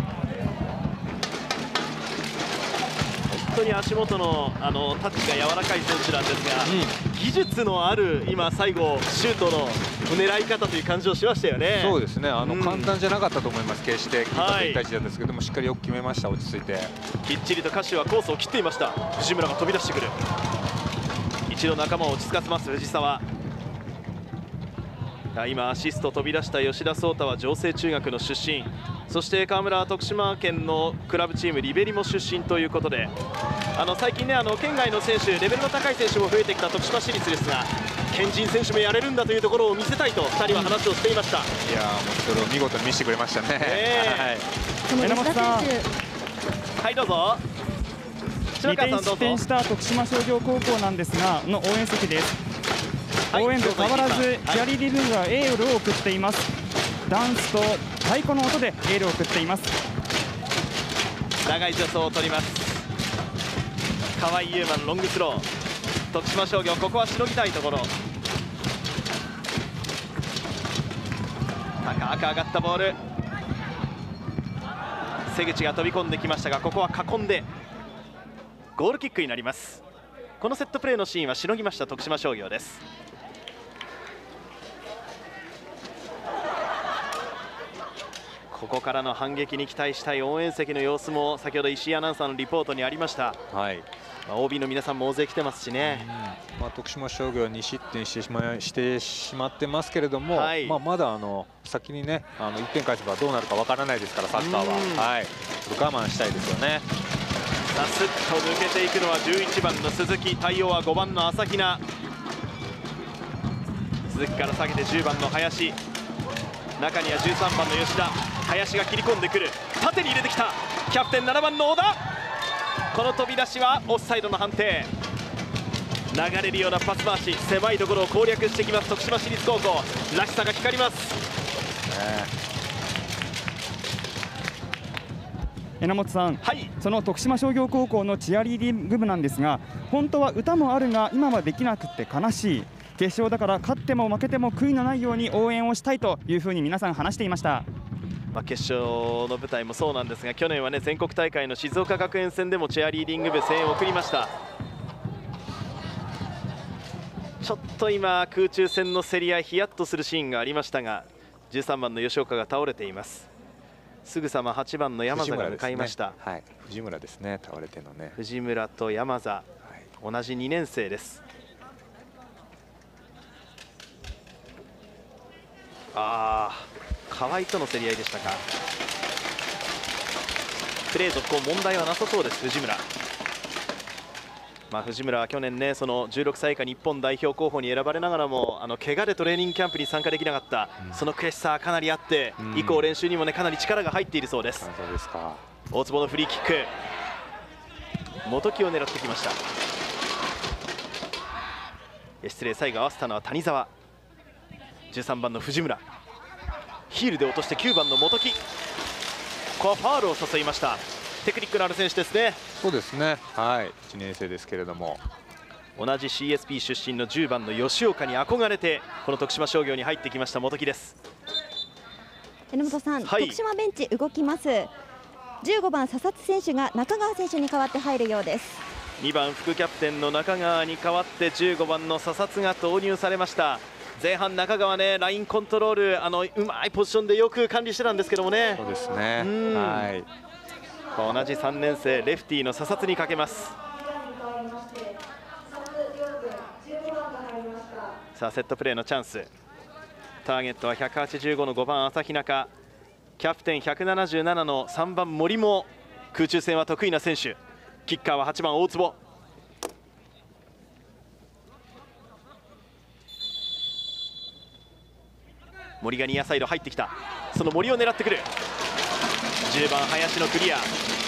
本当に足元のタッチが柔らかい選手なんですが、技術のある今最後シュートの狙い方という感じをしましたよね。 そうですね、簡単じゃなかったと思います。決してキーパーと1対1なんですけども、しっかりよく決めました。落ち着いてきっちりと歌手はコースを切っていました。藤村が飛び出してくる。一度仲間を落ち着かせます藤沢。今アシスト飛び出した吉田壮太は城西中学の出身。 そして川村は徳島県のクラブチームリベリモ出身ということで、最近ね県外の選手、レベルの高い選手も増えてきた徳島市立ですが、県人選手もやれるんだというところを見せたいと2人は話をしていました。 いやもうそれを見事に見せてくれましたね。 その吉田選手、 はいどうぞ。 2点失点した徳島商業高校なんですがの応援席です。応援と変わらずチアリーディングがエールを送っています。ダンスと太鼓の音でエールを送っています。 長い助走を取ります。河合優馬のロングスロー。徳島商業ここはしのぎたいところ。高く上がったボール、瀬口が飛び込んできましたが、ここは囲んでゴールキックになります。このセットプレーのシーンはしのぎました徳島商業です。ここからの反撃に期待したい応援席の様子も先ほど石井アナウンサーのリポートにありました。 はい、 OB の皆さんも大勢来てますしね。 徳島商業は2失点してしまってますけれども、まだ先にね1点返せばどうなるかわからないですからサッカーは、はい、我慢したいですよね。 さすっと抜けていくのは11番の鈴木、対応は5番の朝比奈。鈴木から下げて10番の林、中には13番の吉田。林が切り込んでくる、縦に入れてきたキャプテン7番の小田。この飛び出しはオフサイドの判定。流れるようなパス回し、狭いところを攻略してきます徳島市立高校らしさが光ります。 榎本さん、 はい、 その徳島商業高校のチアリーディング部なんですが、本当は歌もあるが今はできなくて悲しい、決勝だから勝っても負けても悔いのないように応援をしたいというふうに皆さん話していました。 決勝の舞台もそうなんですが、去年はね全国大会の静岡学園戦でもチアリーディング部声援を送りました。ちょっと今空中戦の競り合いヒヤッとするシーンがありましたが、13番の吉岡が倒れています。すぐさま8番の山座が向かいました。 はい、藤村ですね、倒れてのね。 藤村と山座、同じ2年生です。河合との競り合いでしたか。プレー続行問題はなさそうです藤村。藤村は去年ね、その16歳以下日本代表候補に選ばれながらも怪我でトレーニングキャンプに参加できなかった、その悔しさかなりあって、以降練習にもねかなり力が入っているそうです。 そうですか。 大坪のフリーキック、元木を狙ってきました。失礼、最後合わせたのは谷澤。13番の藤村、ヒールで落として9番の元木。ここはファウルを誘いました。テクニックのある選手ですね。 そうですね、はい、1年生ですけれども、 同じ CSP 出身の10番の吉岡に憧れてこの徳島商業に入ってきました元木です。 榎本さん、徳島ベンチ動きます。15番佐々津選手が中川選手に代わって入るようです。 2番副キャプテンの中川に代わって15番の佐々津が投入されました。前半中川ね、ラインコントロールうまいポジションでよく管理してたんですけどもね。 そうですね、はい、 同じ3年生レフティーの佐々津にかけます。さあセットプレーのチャンス。ターゲットは185の5番朝比奈か、キャプテン177の3番森も空中戦は得意な選手。キッカーは8番大坪。森がニアサイド入ってきた。その森を狙ってくる10番林のクリア。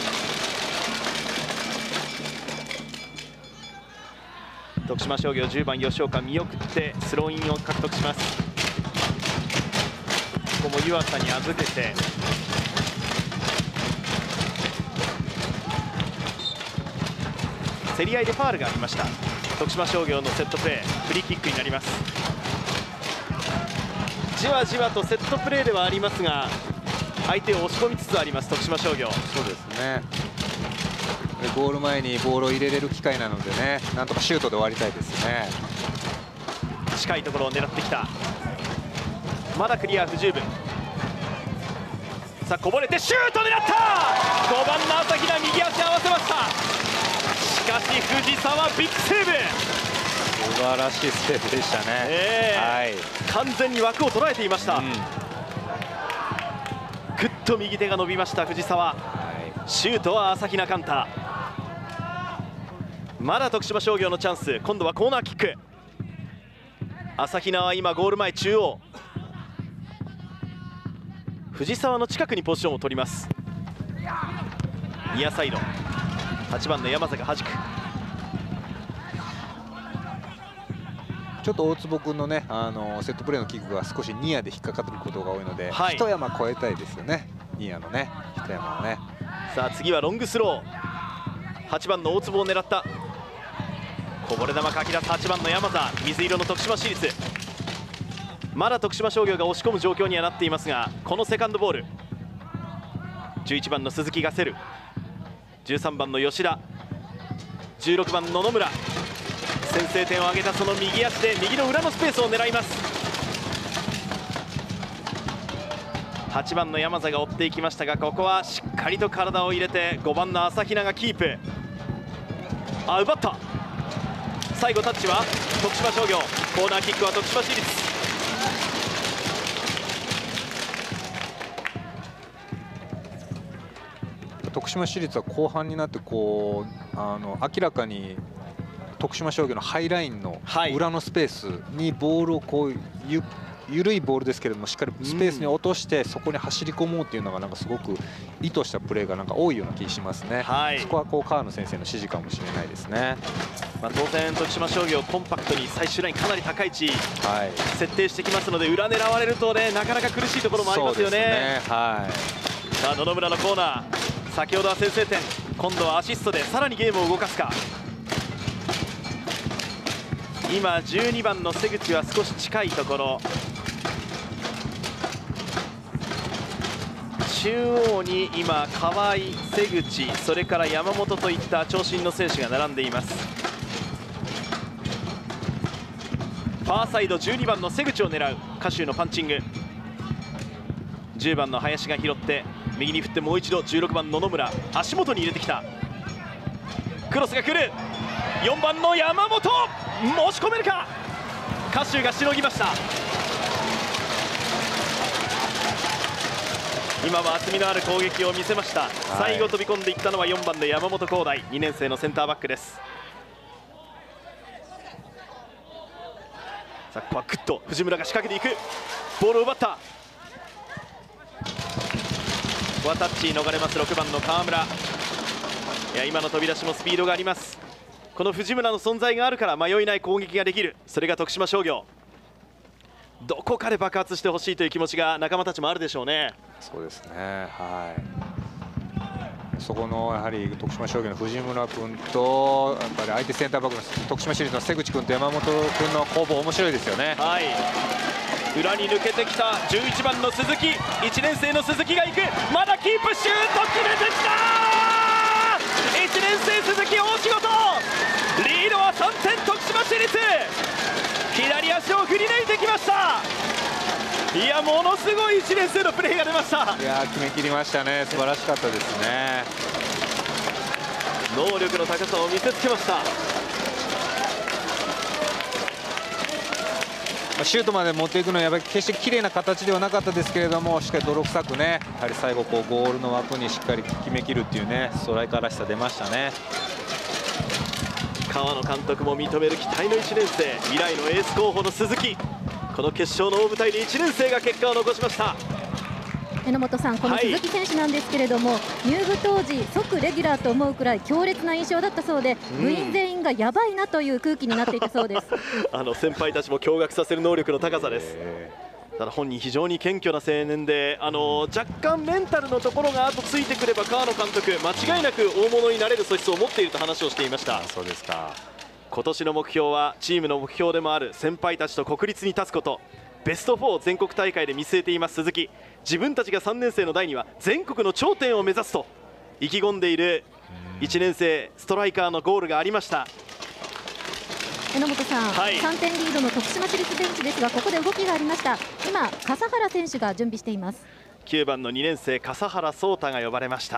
徳島商業10番吉岡見送ってスローインを獲得します。ここも湯浅に預けて競り合いでファールがありました。徳島商業のセットプレー、フリーキックになります。じわじわとセットプレーではありますが相手を押し込みつつあります徳島商業。 そうですね、ゴール前にボールを入れれる機会なのでね、なんとかシュートで終わりたいですね。 近いところを狙ってきた。まだクリア不十分。さあこぼれてシュート狙った。5番の朝比奈右足合わせました。しかし藤沢ビッグセーブ。 素晴らしいセーブでしたね、 はい、完全に枠を捉えていました、 ぐっと右手が伸びました藤沢、シュートは朝比奈寛太。まだ徳島商業のチャンス。今度はコーナーキック。朝比奈は今ゴール前中央、藤沢の近くにポジションを取ります。ニアサイド、8番の山崎が弾く。 ちょっと大坪君のね、セットプレーのキックが少しニアで引っかかっていることが多いので、 はい、 一山越えたいですよね、ニアのね、一山をね。 さあ次はロングスロー、8番の大坪を狙った。こぼれ球かき出す8番の山田、水色の徳島市立。まだ徳島商業が押し込む状況にはなっていますが、このセカンドボール、11番の鈴木が競る、13番の吉田、16番の野々村、先制点を挙げたその右足で右の裏のスペースを狙います。8番の山田が追っていきましたが、ここはしっかりと体を入れて5番の朝比奈がキープ。奪った。最後タッチは徳島商業、コーナーキックは徳島市立。 徳島市立は後半になってこう明らかに徳島商業のハイラインの裏のスペースにボールをこう緩いボールですけれどもしっかりスペースに落としてそこに走り込もうっていうのがなんかすごく意図したプレーがなんか多いような気がしますね、はい、そこはこう川野先生の指示かもしれないですね。 当然徳島商業コンパクトに最終ラインかなり高い位置、はい、設定してきますので裏狙われるとねなかなか苦しいところもありますよね。はい、さあ野々村のコーナー、先ほどは先制点、今度はアシストでさらにゲームを動かすか。今12番の瀬口は少し近いところ、中央に今河合、瀬口、それから山本といった長身の選手が並んでいます。ファーサイド12番の瀬口を狙う賀集のパンチング、10番の林が拾って右に振ってもう一度16番野々村、足元に入れてきた。クロスが来る、4番の山本申し込めるか。賀集がしのぎました。今は厚みのある攻撃を見せました、はい、最後飛び込んでいったのは4番の山本光大、2年生のセンターバックです。さあここはグッと藤村が仕掛けていく、ボールを奪った。ここはタッチ逃れます6番の川村。いや今の飛び出しもスピードがあります。この藤村の存在があるから迷いない攻撃ができる、それが徳島商業。どこかで爆発してほしいという気持ちが仲間たちもあるでしょうね。 そうですね、はい、そこのやはり徳島商業の藤村君とやっぱり相手センターバックの徳島市立の瀬口君と山本君の攻防面白いですよね。はい、 裏に抜けてきた11番の鈴木、1年生の鈴木が行く、まだキープ、シュート決めてきた。1年生鈴木大仕事、リードは3点徳島市立。左足を振り抜いてきました。いやものすごい1年生のプレーが出ました。 いや決めきりましたね、素晴らしかったですね。 能力の高さを見せつけました。 シュートまで持っていくのはやっぱり決して綺麗な形ではなかったですけれども、しっかり泥臭くね、やはり最後こうゴールの枠にしっかり決めきるっていうね、ストライカーらしさ出ましたね。 川野監督も認める期待の1年生、未来のエース候補の鈴木、この決勝の大舞台で1年生が結果を残しました。 榎本さん、この鈴木選手なんですけれども、入部当時即レギュラーと思うくらい強烈な印象だったそうで、部員全員がやばいなという空気になっていたそうです。 先輩たちも驚愕させる能力の高さです。ただ本人非常に謙虚な青年で、若干メンタルのところがあとついてくれば川野監督間違いなく大物になれる素質を持っていると話をしていました。 そうですか。 今年の目標はチームの目標でもある先輩たちと国立に立つこと、ベスト4全国大会で見据えています鈴木。自分たちが3年生の代には全国の頂点を目指すと意気込んでいる1年生ストライカーのゴールがありました。 榎本さん、はい、3点リードの徳島市立ベンチですが、ここで動きがありました。今笠原選手が準備しています。 9番の2年生笠原颯太が呼ばれました。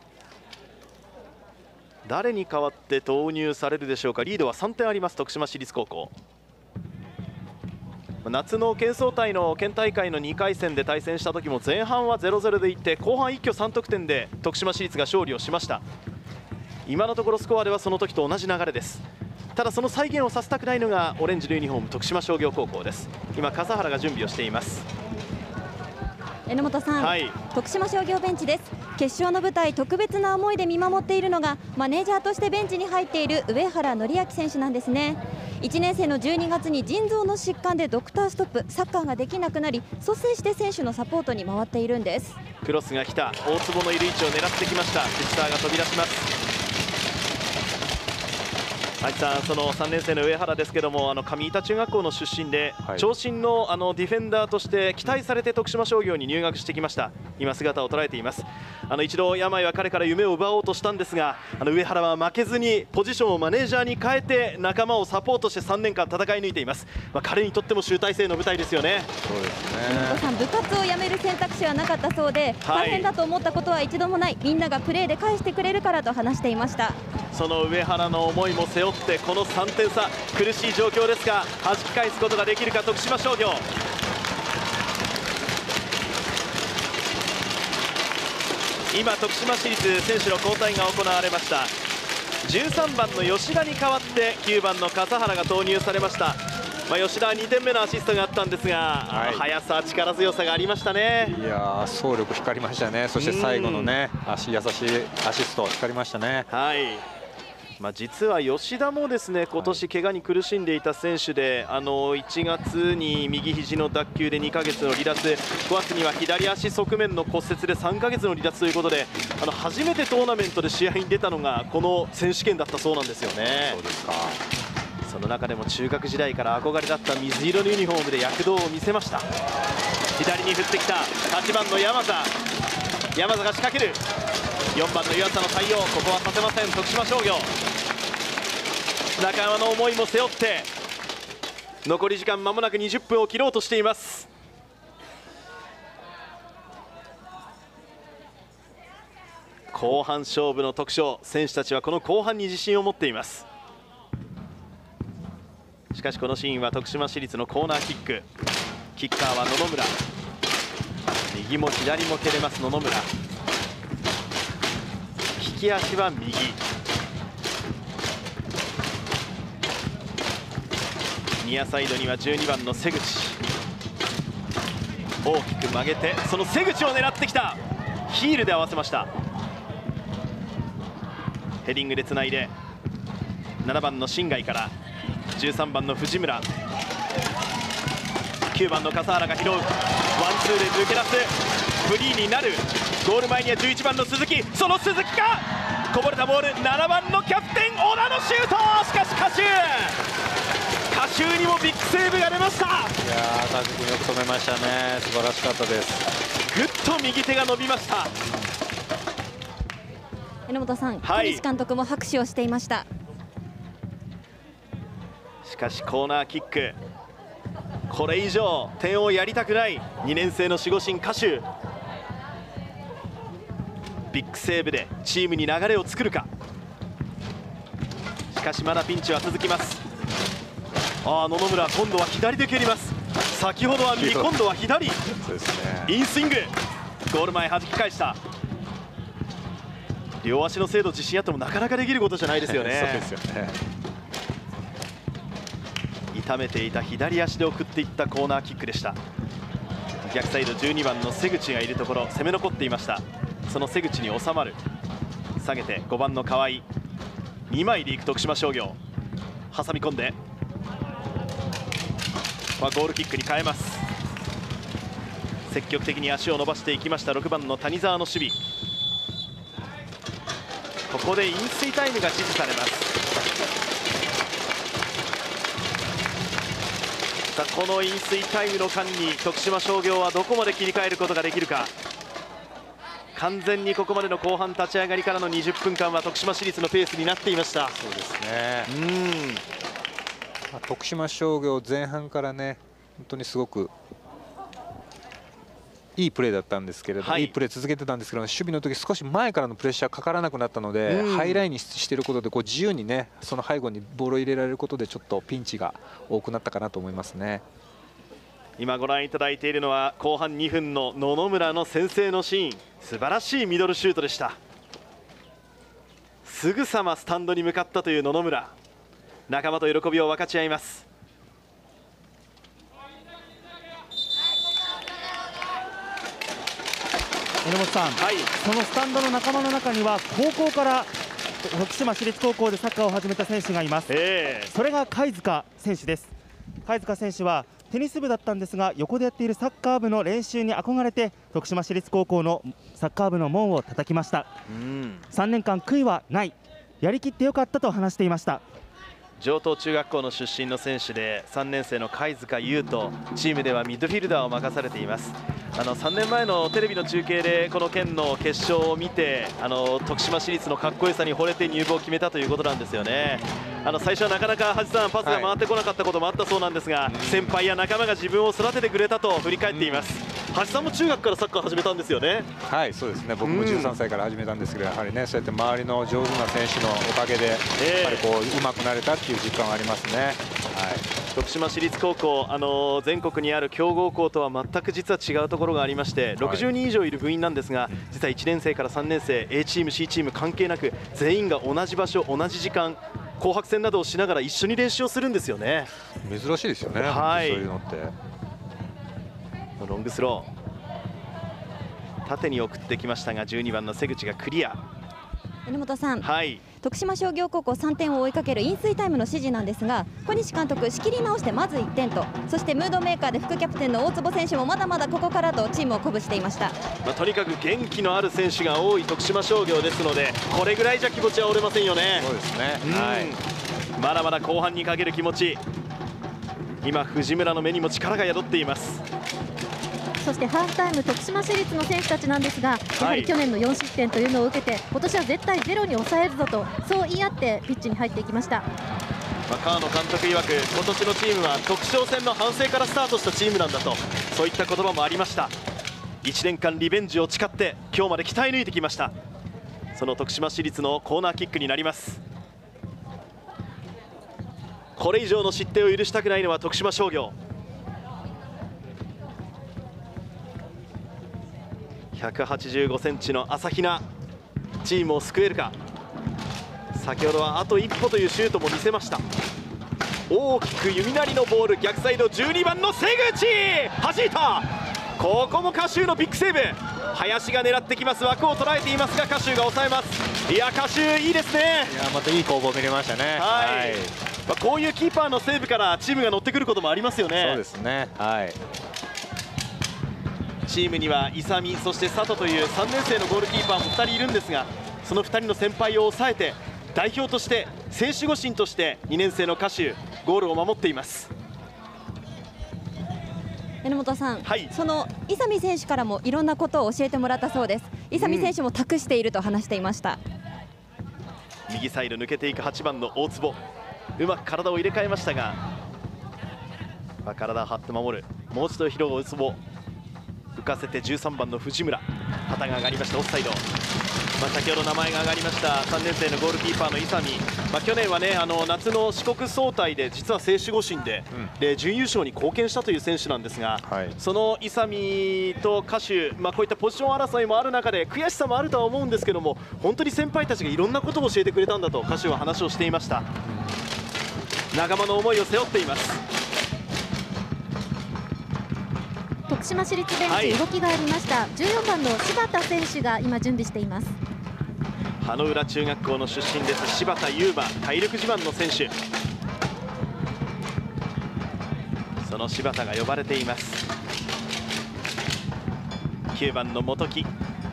誰に代わって投入されるでしょうか。リードは3点あります徳島市立高校。 夏の県総体の県大会の2回戦で対戦した時も前半は 0-0 でいって後半一挙3得点で徳島市立が勝利をしました。今のところスコアではその時と同じ流れです。ただその再現をさせたくないのがオレンジのユニフォーム徳島商業高校です。今笠原が準備をしています。 榎本さん、はい、徳島商業ベンチです。決勝の舞台、特別な思いで見守っているのがマネージャーとしてベンチに入っている上原紀明選手なんですね。1年生の12月に腎臓の疾患でドクターストップ、サッカーができなくなり率先して選手のサポートに回っているんです。 クロスが来た、大坪のいる位置を狙ってきました。シスターが飛び出します。はいさん、その3年生の上原ですけども、上板中学校の出身で、はい、長身のディフェンダーとして期待されて徳島商業に入学してきました。今姿を捉えています。一度病は彼から夢を奪おうとしたんですが、上原は負けずにポジションをマネージャーに変えて仲間をサポートして3年間戦い抜いています。彼にとっても集大成の舞台ですよね。 そうですね。さん、部活を辞める選択肢はなかったそうで、はい、大変だと思ったことは一度もない、みんながプレーで返してくれるからと話していました。 その上原の思いも背負ってこの3点差、苦しい状況ですが弾き返すことができるか徳島商業。今徳島市立選手の交代が行われました。13番の吉田に代わって9番の笠原が投入されました。吉田は2点目のアシストがあったんですが、はい、速さ、力強さがありましたね。 いや走力光りましたね。そして最後のね、優しいアシスト光りましたね。 はい、実は吉田もですね、今年怪我に苦しんでいた選手で、1月に右肘の脱臼で2ヶ月の離脱、5月には左足側面の骨折で3ヶ月の離脱ということで、初めてトーナメントで試合に出たのがこの選手権だったそうなんですよね。 そうですか。 その中でも中学時代から憧れだった水色のユニフォームで躍動を見せました。左に振ってきた8番の山田が仕掛ける。4番の湯浅の対応、ここはさせません徳島商業。中山の思いも背負って残り時間間もなく20分を切ろうとしています。後半勝負の特徴、選手たちはこの後半に自信を持っています。しかしこのシーンは徳島市立のコーナーキック。キッカーは野々村。右も左も蹴れます野々村。利き足は右。ニアサイドには12番の瀬口。大きく曲げてその瀬口を狙ってきた。ヒールで合わせました。ヘディングでつないで7番の新貝から13番の藤村、9番の笠原が拾う。ワンツーで抜け出す。フリーになる。ゴール前には11番の鈴木。その鈴木か、こぼれたボール、7番のキャプテン小田のシュート。しかしカシューにもビッグセーブが出ました。いやー、田地君よく止めましたね。素晴らしかったです。 ぐっと右手が伸びました。 榎本さん、小西監督も拍手をしていました。 しかしコーナーキック、これ以上点をやりたくない2年生の守護神カシュ。ビッグセーブでチームに流れを作るか。しかしまだピンチは続きます。野々村、今度は左で蹴ります。先ほどは右、今度は左。 そうですね。 インスイング、ゴール前弾き返した。両足の精度自信あってもなかなかできることじゃないですよね。 そうですよね。 痛めていた左足で送っていったコーナーキックでした。逆サイド12番の瀬口がいるところ、攻め残っていました。その瀬口に収まる。下げて5番の河合、2枚でいく徳島商業。挟み込んでゴールキックに変えます。積極的に足を伸ばしていきました6番の谷澤の守備。ここで飲水タイムが指示されます。さあこの飲水タイムの間に徳島商業はどこまで切り替えることができるか。完全にここまでの後半立ち上がりからの20分間は徳島市立のペースになっていました。 そうですね。徳島商業前半からね、本当にすごくいいプレーだったんですけれども、いいプレー続けてたんですけど、守備の時少し前からのプレッシャーかからなくなったので、ハイラインにしていることで自由にね、その背後にボールを入れられることでちょっとピンチが多くなったかなと思いますね。 今ご覧いただいているのは後半2分の野々村の先制のシーン。素晴らしいミドルシュートでした。すぐさまスタンドに向かったという野々村、仲間と喜びを分かち合います。 榎本さん、 はい、 そのスタンドの仲間の中には高校から徳島市立高校でサッカーを始めた選手がいます。それが貝塚選手です。貝塚選手はテニス部だったんですが、横でやっているサッカー部の練習に憧れて徳島市立高校のサッカー部の門を叩きました。3年間悔いはない、やりきってよかったと話していました。 城東中学校の出身の選手で3年生の貝塚優斗、チームではミッドフィルダーを任されています。3年前のテレビの中継でこの県の決勝を見て徳島市立のかっこよさに惚れて入部を決めたということなんですよね。最初はなかなか橋さんパスが回ってこなかったこともあったそうなんですが、先輩や仲間が自分を育ててくれたと振り返っています。橋さんも中学からサッカー始めたんですよね。 はい、そうですね。僕も13歳から始めたんですけど、やはりね、そうやって周りの上手な選手のおかげでやっぱりこう上手くなれたっていう実感はありますね。はい、 徳島市立高校、全国にある強豪校とは全く実は違うところがありまして、60人以上いる部員なんですが、実は1年生から3年生 A チーム C チーム関係なく全員が同じ場所同じ時間紅白戦などをしながら一緒に練習をするんですよね。 珍しいですよね。 はい、 そういうのってロングスロー縦に送ってきましたが、12番の瀬口がクリア。 榎本さん、 はい、 徳島商業高校3点を追いかける飲水タイムの指示なんですが、小西監督仕切り直してまず1点と、そしてムードメーカーで副キャプテンの大坪選手もまだまだここからとチームを鼓舞していました。 とにかく元気のある選手が多い徳島商業ですので、これぐらいじゃ気持ちは折れませんよね。 そうですね、はい、 まだまだ後半にかける気持ち、今藤村の目にも力が宿っています。 そしてハーフタイム徳島市立の選手たちなんですが、やはり去年の4失点というのを受けて今年は絶対ゼロに抑えるぞと、そう言い合ってピッチに入っていきました。 川野監督曰く、今年のチームは徳商戦の反省からスタートしたチームなんだと、そういった言葉もありました。1年間リベンジを誓って今日まで鍛え抜いてきました。その徳島市立のコーナーキックになります。これ以上の失点を許したくないのは徳島商業。185センチの朝比奈、チームを救えるか。先ほどはあと一歩というシュートも見せました。大きく弓なりのボール、逆サイド12番の瀬口弾いた。ここもカシューのビッグセーブ。林が狙ってきます。枠を捉えていますがカシューが抑えます。いやカシューいいですね。 いやまたいい攻防見れましたね。 はい、こういうキーパーのセーブからチームが乗ってくることもありますよね。 そうですね、はい、 チームには勇美、そして佐藤という3年生のゴールキーパーも2人いるんですが、その2人の先輩を抑えて代表として選手護身として2年生の歌手ゴールを守っています。 榎本さん、 はい、 その勇美選手からもいろんなことを教えてもらったそうです。勇美選手も託していると話していました。 右サイド抜けていく8番の大坪、うまく体を入れ替えましたが、体を張って守る、もう一度拾う大坪、浮かせて13番の藤村、旗が上がりました。オフサイド。先ほど名前が上がりました3年生のゴールキーパーの勇美、去年はね夏の四国総体で実は選手護身で、準優勝に貢献したという選手なんですが、 はい、 その勇美と歌手、こういったポジション争いもある中で悔しさもあるとは思うんですけども、本当に先輩たちがいろんなことを教えてくれたんだと歌手は話をしていました。仲間の思いを背負っています。 徳島市立ベンチ、動きがありました。14番の柴田選手が今準備しています。 葉の浦中学校の出身です。柴田優馬、体力自慢の選手。その柴田が呼ばれています。9番の本木、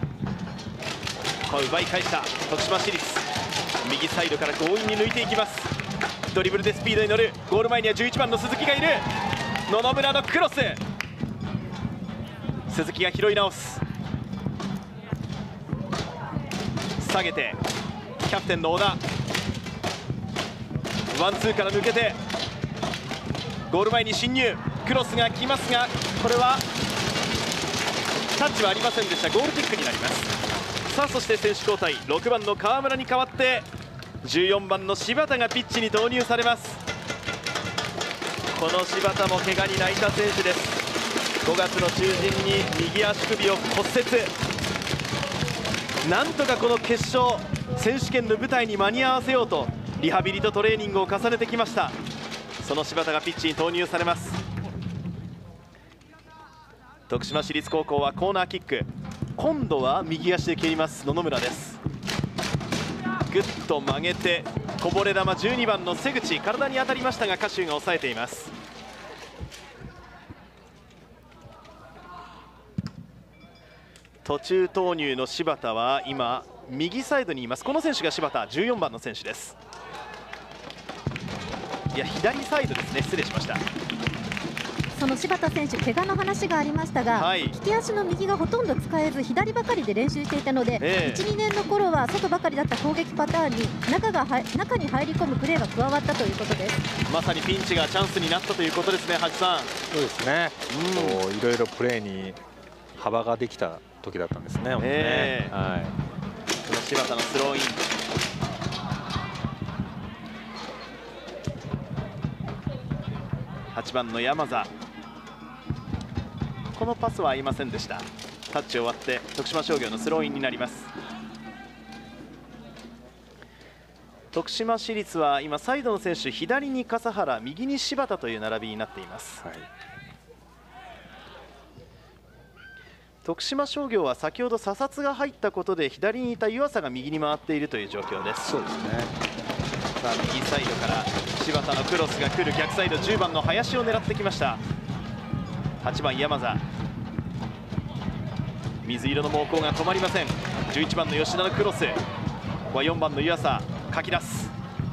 奪い返した徳島市立、右サイドから強引に抜いていきます。ドリブルでスピードに乗る。ゴール前には11番の鈴木がいる。野々村のクロス、鈴木が拾い直す。下げてキャプテンの小田、ワンツーから抜けてゴール前に侵入。クロスが来ますが、これはタッチはありませんでした。ゴールキックになります。さあそして選手交代、6番の川村に代わって14番の柴田がピッチに投入されます。この柴田も怪我に泣いた選手です。 5月の中旬に右足首を骨折。なんとかこの決勝選手権の舞台に間に合わせようとリハビリとトレーニングを重ねてきました。その柴田がピッチに投入されます。徳島市立高校はコーナーキック、今度は右足で蹴ります野々村です。ぐっと曲げてこぼれ球、12番の瀬口、体に当たりましたが賀集が抑えています。途中投入の柴田は今右サイドにいます。この選手が柴田、14番の選手です。いや、左サイドですね、失礼しました。 その柴田選手、怪我の話がありましたが、利き足の右がほとんど使えず左ばかりで練習していたので、1、2年の頃は外ばかりだった攻撃パターンに中に入り込むプレーが加わったということです。まさにピンチがチャンスになったということですね、橋さん。 そうですね、いろいろプレーに幅ができた時だったんですね。はい、 この柴田のスローイン、8番の山座、このパスは合いませんでした。タッチ終わって徳島商業のスローインになります。徳島市立は今サイドの選手、左に笠原、右に柴田という並びになっています。徳島商業は先ほど査察が入ったことで左にいた湯浅が右に回っているという状況です。 そうですね。 さあ右サイドから柴田のクロスが来る、逆サイド10番の林を狙ってきました。8番山座、水色の猛攻が止まりません。11番の吉田のクロス、ここは4番の湯浅かき出す。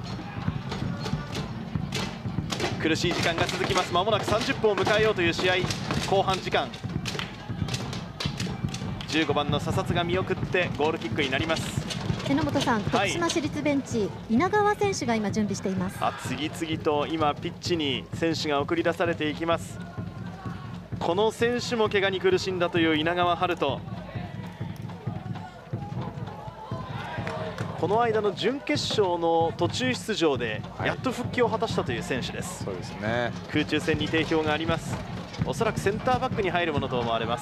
苦しい時間が続きます。まもなく30分を迎えようという試合後半時間。15番の佐々が見送ってゴールキックになります。 榎本さん、徳島市立ベンチ、稲川選手が今準備しています。 次々と今ピッチに選手が送り出されていきます。この選手も怪我に苦しんだという稲川遥人、この間の準決勝の途中出場でやっと復帰を果たしたという選手です。 そうですね。 空中戦に定評があります。おそらくセンターバックに入るものと思われます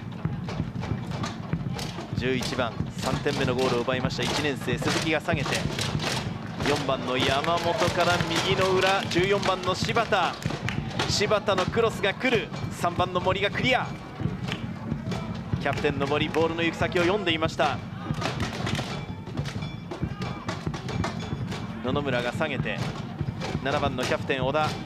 。11番、3点目のゴールを奪いました1年生鈴木が下げて、4番の山本から右の裏、14番の柴田のクロスが来る、3番の森がクリア。キャプテンの森、ボールの行く先を読んでいました。野々村が下げて、7番のキャプテン小田、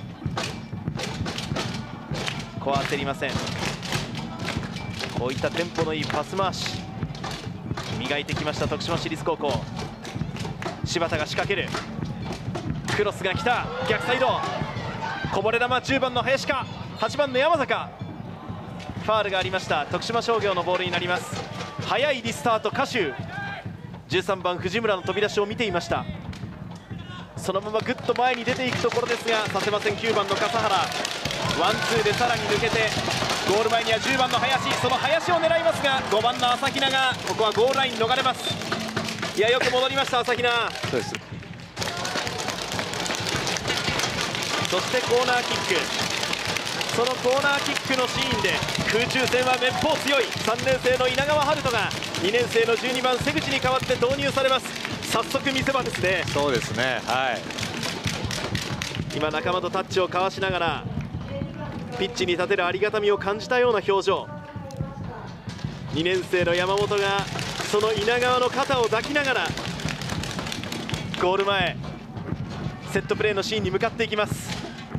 ここは焦りません。こういったテンポのいいパス回し磨いてきました徳島市立高校。柴田が仕掛ける、クロスが来た、逆サイドこぼれ球、10番の林か8番の山坂、ファールがありました。徳島商業のボールになります。早いリスタート賀集、13番藤村の飛び出しを見ていました。そのままぐっと前に出ていくところですがさせません。9番の笠原、ワンツーでさらに抜けてゴール前には10番の林、その林を狙いますが5番の朝比奈がここはゴールライン逃れます。いや、よく戻りました朝比奈。 そうです。 そしてコーナーキック、そのコーナーキックのシーンで空中戦はめっぽう強い3年生の稲川遥人が2年生の12番瀬口に代わって投入されます。早速見せ場ですね。 そうですね。はい。 今仲間とタッチを交わしながらピッチに立てるありがたみを感じたような表情。2年生の山本がその稲川の肩を抱きながらゴール前セットプレーのシーンに向かっていきます。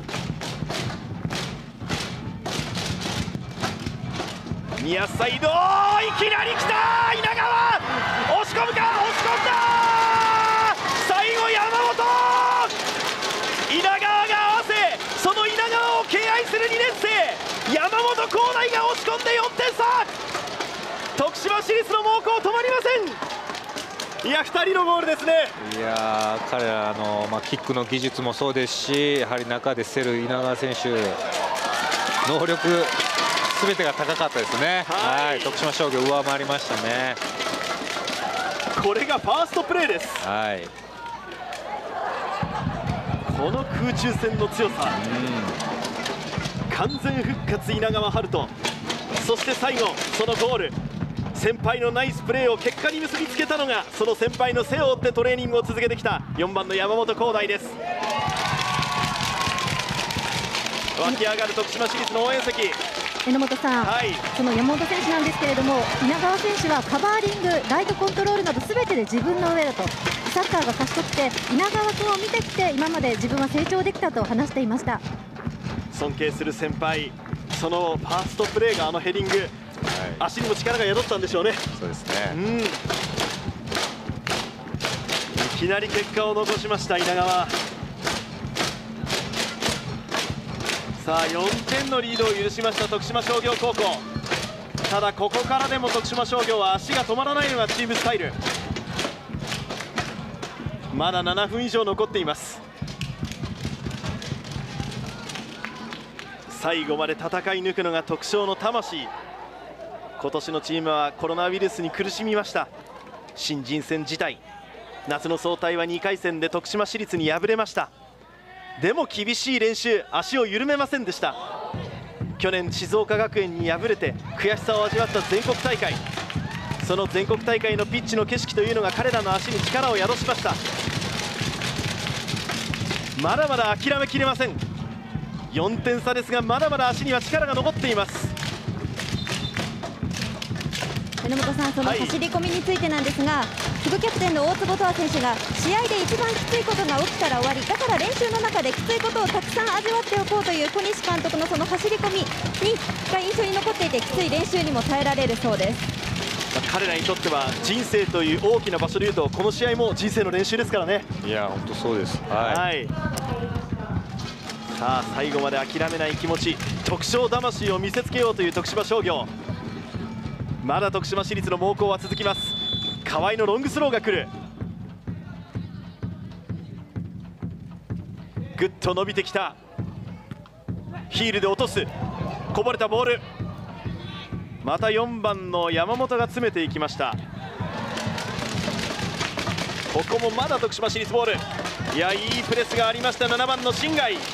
ニアサイド、いきなり来た稲川、押し込むか、押し込んだ、最後山本、稲川が合わせ、その稲川を敬愛する2年生山本光大が押し込んで4点差。徳島市立の猛攻止まりません。いや、2人のゴールですね。 いやー、彼らの、キックの技術もそうですし、やはり中で競る稲川選手、能力すべてが高かったですね。はい、徳島商業上回りましたね。 これがファーストプレーです。 はい。 この空中戦の強さ、完全復活稲川遥人。 そして最後そのゴール、先輩のナイスプレーを結果に結びつけたのがその先輩の背を追ってトレーニングを続けてきた4番の山本浩大です。湧き上がる徳島市立の応援席。 榎本さん、その山本選手なんですけれども、稲川選手はカバーリング、ライトコントロールなどすべてで自分の上だと、サッカーが賢くて稲川君を見てきて今まで自分は成長できたと話していました。 尊敬する先輩、そのファーストプレーがあのヘディング、足にも力が宿ったんでしょうね。 そうですね、 いきなり結果を残しました稲川。さあ4点のリードを許しました徳島商業高校。ただここからでも徳島商業は足が止まらないのがチームスタイル。まだ7分以上残っています。最後まで戦い抜くのが徳商の魂。今年のチームはコロナウイルスに苦しみました。新人戦自体、夏の総体は2回戦で徳島市立に敗れました。でも厳しい練習、足を緩めませんでした。去年静岡学園に敗れて悔しさを味わった全国大会、その全国大会のピッチの景色というのが彼らの足に力を宿しました。まだまだ諦めきれません。4点差ですがまだまだ足には力が残っています。 榎本さん、その走り込みについてなんですが、副キャプテンの大坪斗亜選手が試合で一番きついことが起きたら終わりだから練習の中できついことをたくさん味わっておこうという小西監督のその走り込みが印象に残っていて、きつい練習にも耐えられるそうです。 彼らにとっては人生という大きな場所でいうとこの試合も人生の練習ですからね。 いや本当そうです。はい、 さあ最後まで諦めない気持ち、徳商魂を見せつけようという徳島商業。まだ徳島市立の猛攻は続きます。河合のロングスローが来る。ぐっと伸びてきた。ヒールで落とす。こぼれたボール、また4番の山本が詰めていきました。ここもまだ徳島市立ボール。いや、いいプレスがありました。7番の新貝、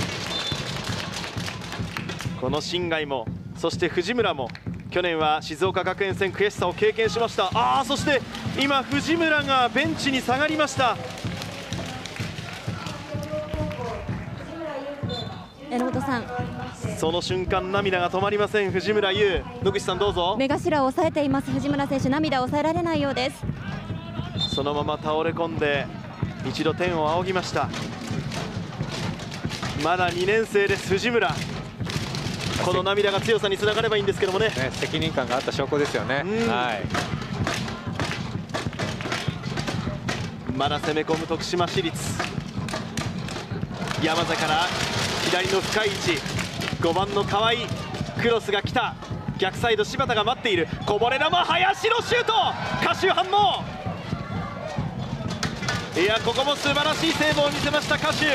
この新貝もそして藤村も去年は静岡学園戦悔しさを経験しました。そして今藤村がベンチに下がりました。 榎本さん、 その瞬間涙が止まりません。藤村優、野口さんどうぞ。 目頭を押さえています。藤村選手、涙を抑えられないようです。 そのまま倒れ込んで一度天を仰ぎました。まだ2年生です。藤村、この涙が強さにつながればいいんですけどもね。 責任感があった証拠ですよね。 まだ攻め込む徳島市立。山田から左の深い位置、5番の河合、クロスが来た。逆サイド柴田が待っている。こぼれ球、林のシュート、歌手反応。いや、ここも素晴らしいセーブを見せました歌手。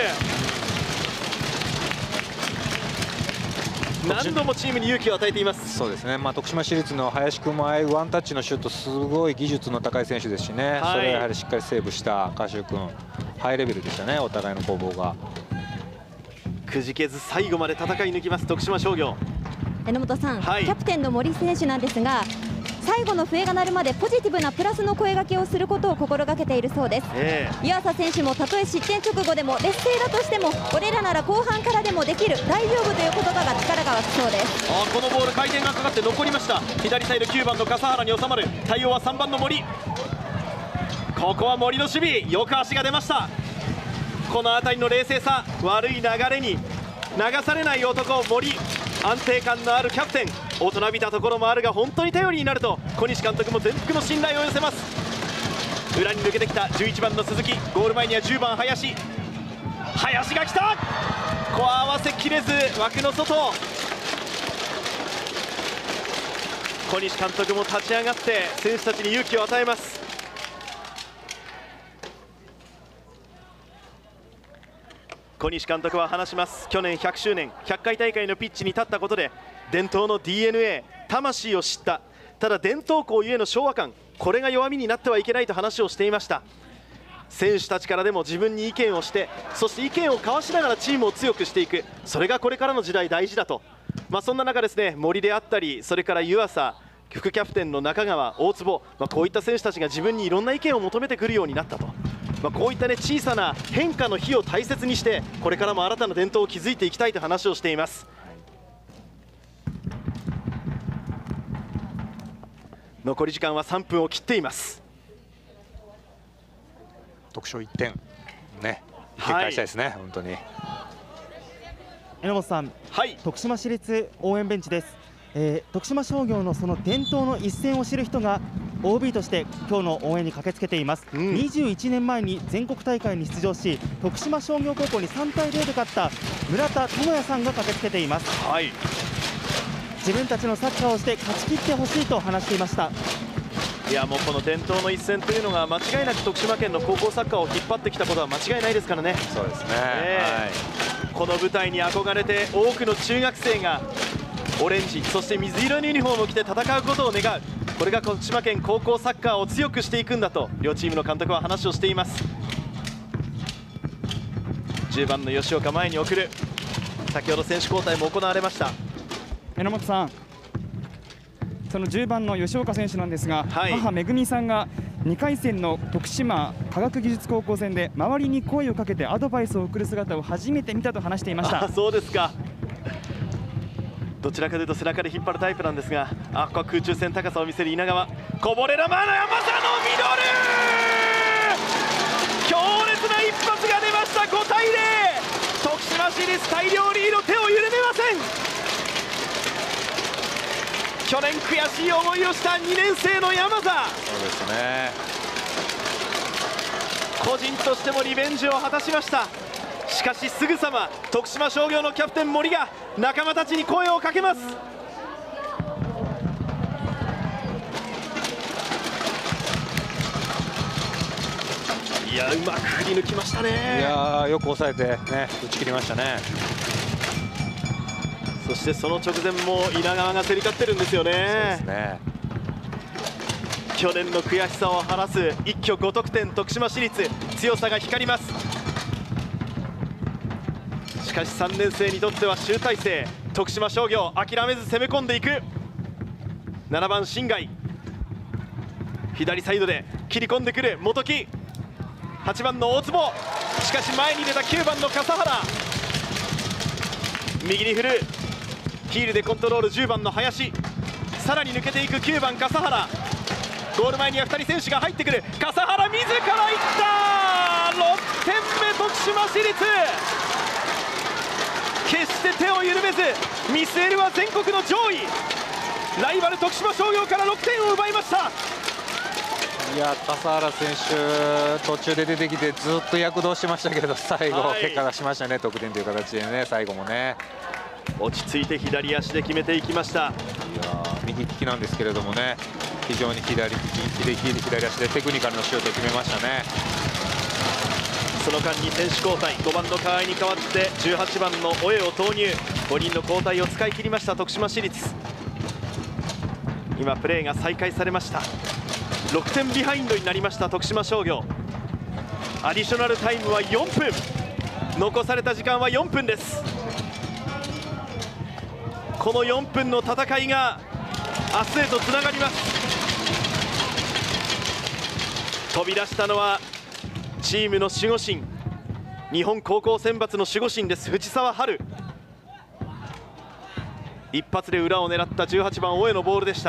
何度もチームに勇気を与えています。 そうですね、徳島市立の林君もああいうワンタッチのシュート、すごい技術の高い選手ですしね、それをやはりしっかりセーブした歌手君、ハイレベルでしたね、お互いの攻防が。 くじけず最後まで戦い抜きます徳島商業。 榎本さん、キャプテンの森選手なんですが、最後の笛が鳴るまでポジティブなプラスの声掛けをすることを心がけているそうです。湯浅選手もたとえ失点直後でも劣勢だとしても俺らなら後半からでもできる、大丈夫という言葉が力が湧くそうです。 このボール回転がかかって残りました。左サイド9番の笠原に収まる。対応は3番の森。ここは森の守備、よく足が出ました。この辺りの冷静さ、悪い流れに流されない男森、安定感のあるキャプテン。大人びたところもあるが本当に頼りになると小西監督も全幅の信頼を寄せます。裏に抜けてきた11番の鈴木、ゴール前には10番林。林が来た。ここは合わせきれず枠の外。小西監督も立ち上がって選手たちに勇気を与えます。小西監督は話します。去年100周年100回大会のピッチに立ったことで伝統の DNA 魂を知った。ただ伝統校ゆえの昭和感、これが弱みになってはいけないと話をしていました。 選手たちからでも自分に意見をして、そして意見を交わしながらチームを強くしていく、それがこれからの時代大事だと、そんな中ですね、森であったり、それから湯浅、副キャプテンの中川、大坪、こういった選手たちが自分にいろんな意見を求めてくるようになったと、こういったね、小さな変化の日を大切にして、これからも新たな伝統を築いていきたいと話をしています。残り時間は3分を切っています。 特賞1点ね、警戒したいですね、本当に。 榎本さん、徳島市立応援ベンチです。徳島商業のその伝統の一戦を知る人が OB として今日の応援に駆けつけています。21年前に全国大会に出場し、徳島商業高校に3対0で勝った村田智也さんが駆けつけています。自分たちのサッカーをして勝ち切ってほしいと話していました。 いや、もうこの伝統の一戦というのが間違いなく徳島県の高校サッカーを引っ張ってきたことは間違いないですからね。 そうですね、 この舞台に憧れて多くの中学生がオレンジ、そして水色のユニフォームを着て戦うことを願う、これが徳島県高校サッカーを強くしていくんだと両チームの監督は話をしています。10番の吉岡前に送る。先ほど選手交代も行われました。 榎本さん、その10番の吉岡選手なんですが、母めぐみさんが2回戦の徳島科学技術高校戦で周りに声をかけてアドバイスを送る姿を初めて見たと話していました。 そうですか。どちらかというと背中で引っ張るタイプなんですが、ここは空中戦高さを見せる稲川、こぼれ球の山田のミドル、強烈な一発が出ました。5対0、徳島市立大量リード、手を緩めません。去年悔しい思いをした2年生の山田、 そうですね、 個人としてもリベンジを果たしました。しかしすぐさま徳島商業のキャプテン森が仲間たちに声をかけます。いや、うまく振り抜きましたね。 いや、よく抑えてね、打ち切りましたね。 そしてその直前も稲川が競り勝ってるんですよね。 そうですね、 去年の悔しさを晴らす一挙5得点、徳島市立強さが光ります。しかし3年生にとっては集大成、徳島商業諦めず攻め込んでいく。7番新貝、左サイドで切り込んでくる元木、8番の大坪、しかし前に出た9番の笠原、右に振る、ヒールでコントロール10番の林、さらに抜けていく9番笠原、ゴール前には2人選手が入ってくる。笠原自らいった。6点目徳島市立、決して手を緩めず見据えるは全国の上位、ライバル徳島商業から6点を奪いました。 いや、笠原選手途中で出てきてずっと躍動してましたけど、最後結果がしましたね、得点という形でね、最後もね落ち着いて左足で決めていきました。 いや、右利きなんですけれどもね、非常に左足でテクニカルのシュートを決めましたね。 その間に選手交代、5番の河合に代わって18番の大江を投入、5人の交代を使い切りました徳島市立。今プレーが再開されました。6点ビハインドになりました徳島商業。アディショナルタイムは4分、残された時間は4分です。この4分の戦いが明日へとつながります。飛び出したのはチームの守護神、日本高校選抜の守護神です、藤沢春。一発で裏を狙った18番大江のボールでした。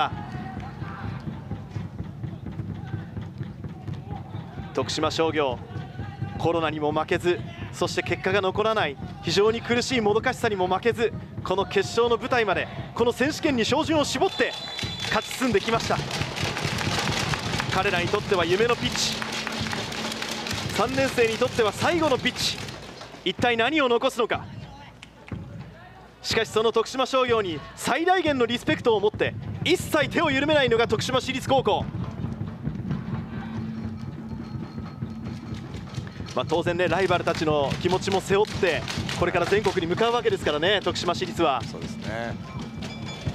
徳島商業、コロナにも負けず、そして結果が残らない非常に苦しいもどかしさにも負けず、この決勝の舞台まで、この選手権に照準を絞って勝ち進んできました。彼らにとっては夢のピッチ、3年生にとっては最後のピッチ、一体何を残すのか。しかしその徳島商業に最大限のリスペクトを持って一切手を緩めないのが徳島市立高校。当然ね、ライバルたちの気持ちも背負ってこれから全国に向かうわけですからね、徳島市立は。 そうですね。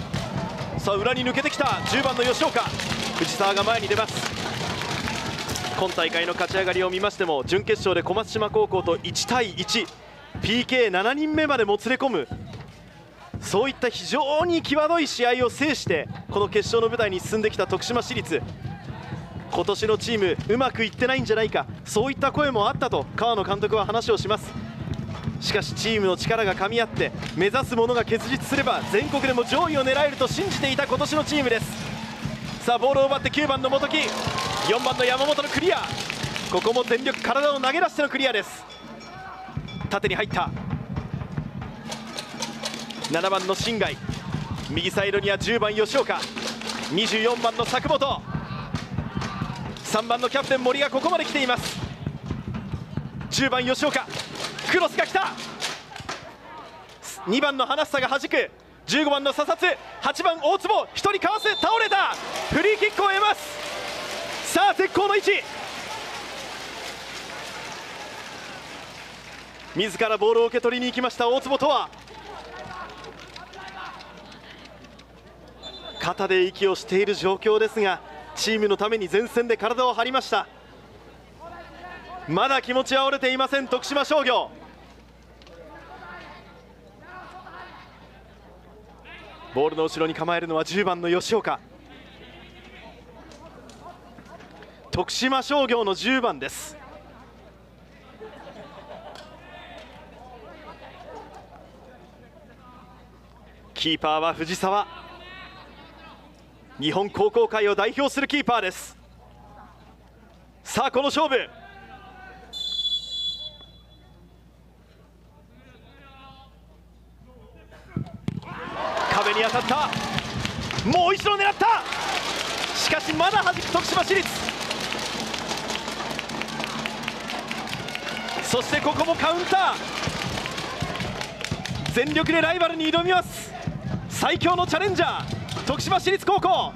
さあ裏に抜けてきた10番の吉岡、藤沢が前に出ます。 今大会の勝ち上がりを見ましても、準決勝で小松島高校と1対1、 PK7 人目までもつれ込む、そういった非常に際どい試合を制してこの決勝の舞台に進んできた徳島市立。今年のチームうまくいってないんじゃないか、そういった声もあったと川野監督は話をします。しかしチームの力が噛み合って目指すものが結実すれば全国でも上位を狙えると信じていた今年のチームです。さあボールを奪って9番の本木、4番の山本のクリア、ここも全力体を投げ出してのクリアです。縦に入った7番の新貝、右サイドには10番吉岡、24番の作本、3番のキャプテン森がここまで来ています。10番吉岡、クロスが来た、2番の花房が弾く、15番の佐々津、8番大坪、1人かわせ倒れた、フリーキックを得ます。さあ絶好の位置、自らボールを受け取りに行きました大坪とは、肩で息をしている状況ですがチームのために前線で体を張りました。まだ気持ちは折れていません徳島商業。ボールの後ろに構えるのは10番の吉岡、徳島商業の10番です。キーパーは藤沢、日本高校界を代表するキーパーです。さあこの勝負、壁に当たった、もう一度狙った、しかしまだ弾く徳島市立。そしてここもカウンター、全力でライバルに挑みます。最強のチャレンジャー徳島市立高校、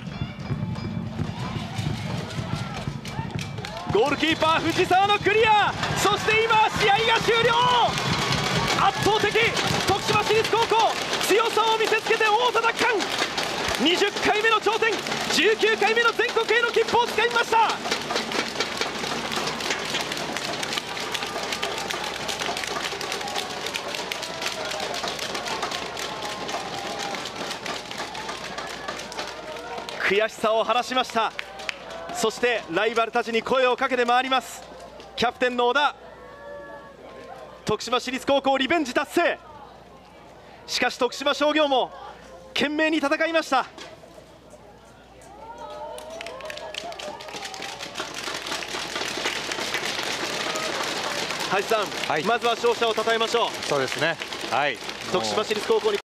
ゴールキーパー藤沢のクリア、そして今試合が終了。圧倒的徳島市立高校、強さを見せつけて王座奪還、20回目の頂点、19回目の全国への切符をつかみました。悔しさを晴らしました。そしてライバルたちに声をかけて回ります。キャプテンの小田、徳島市立高校リベンジ達成。しかし徳島商業も懸命に戦いました。林さん、 はい、 まずは勝者を称えましょう。 そうですね、はい、 徳島市立高校に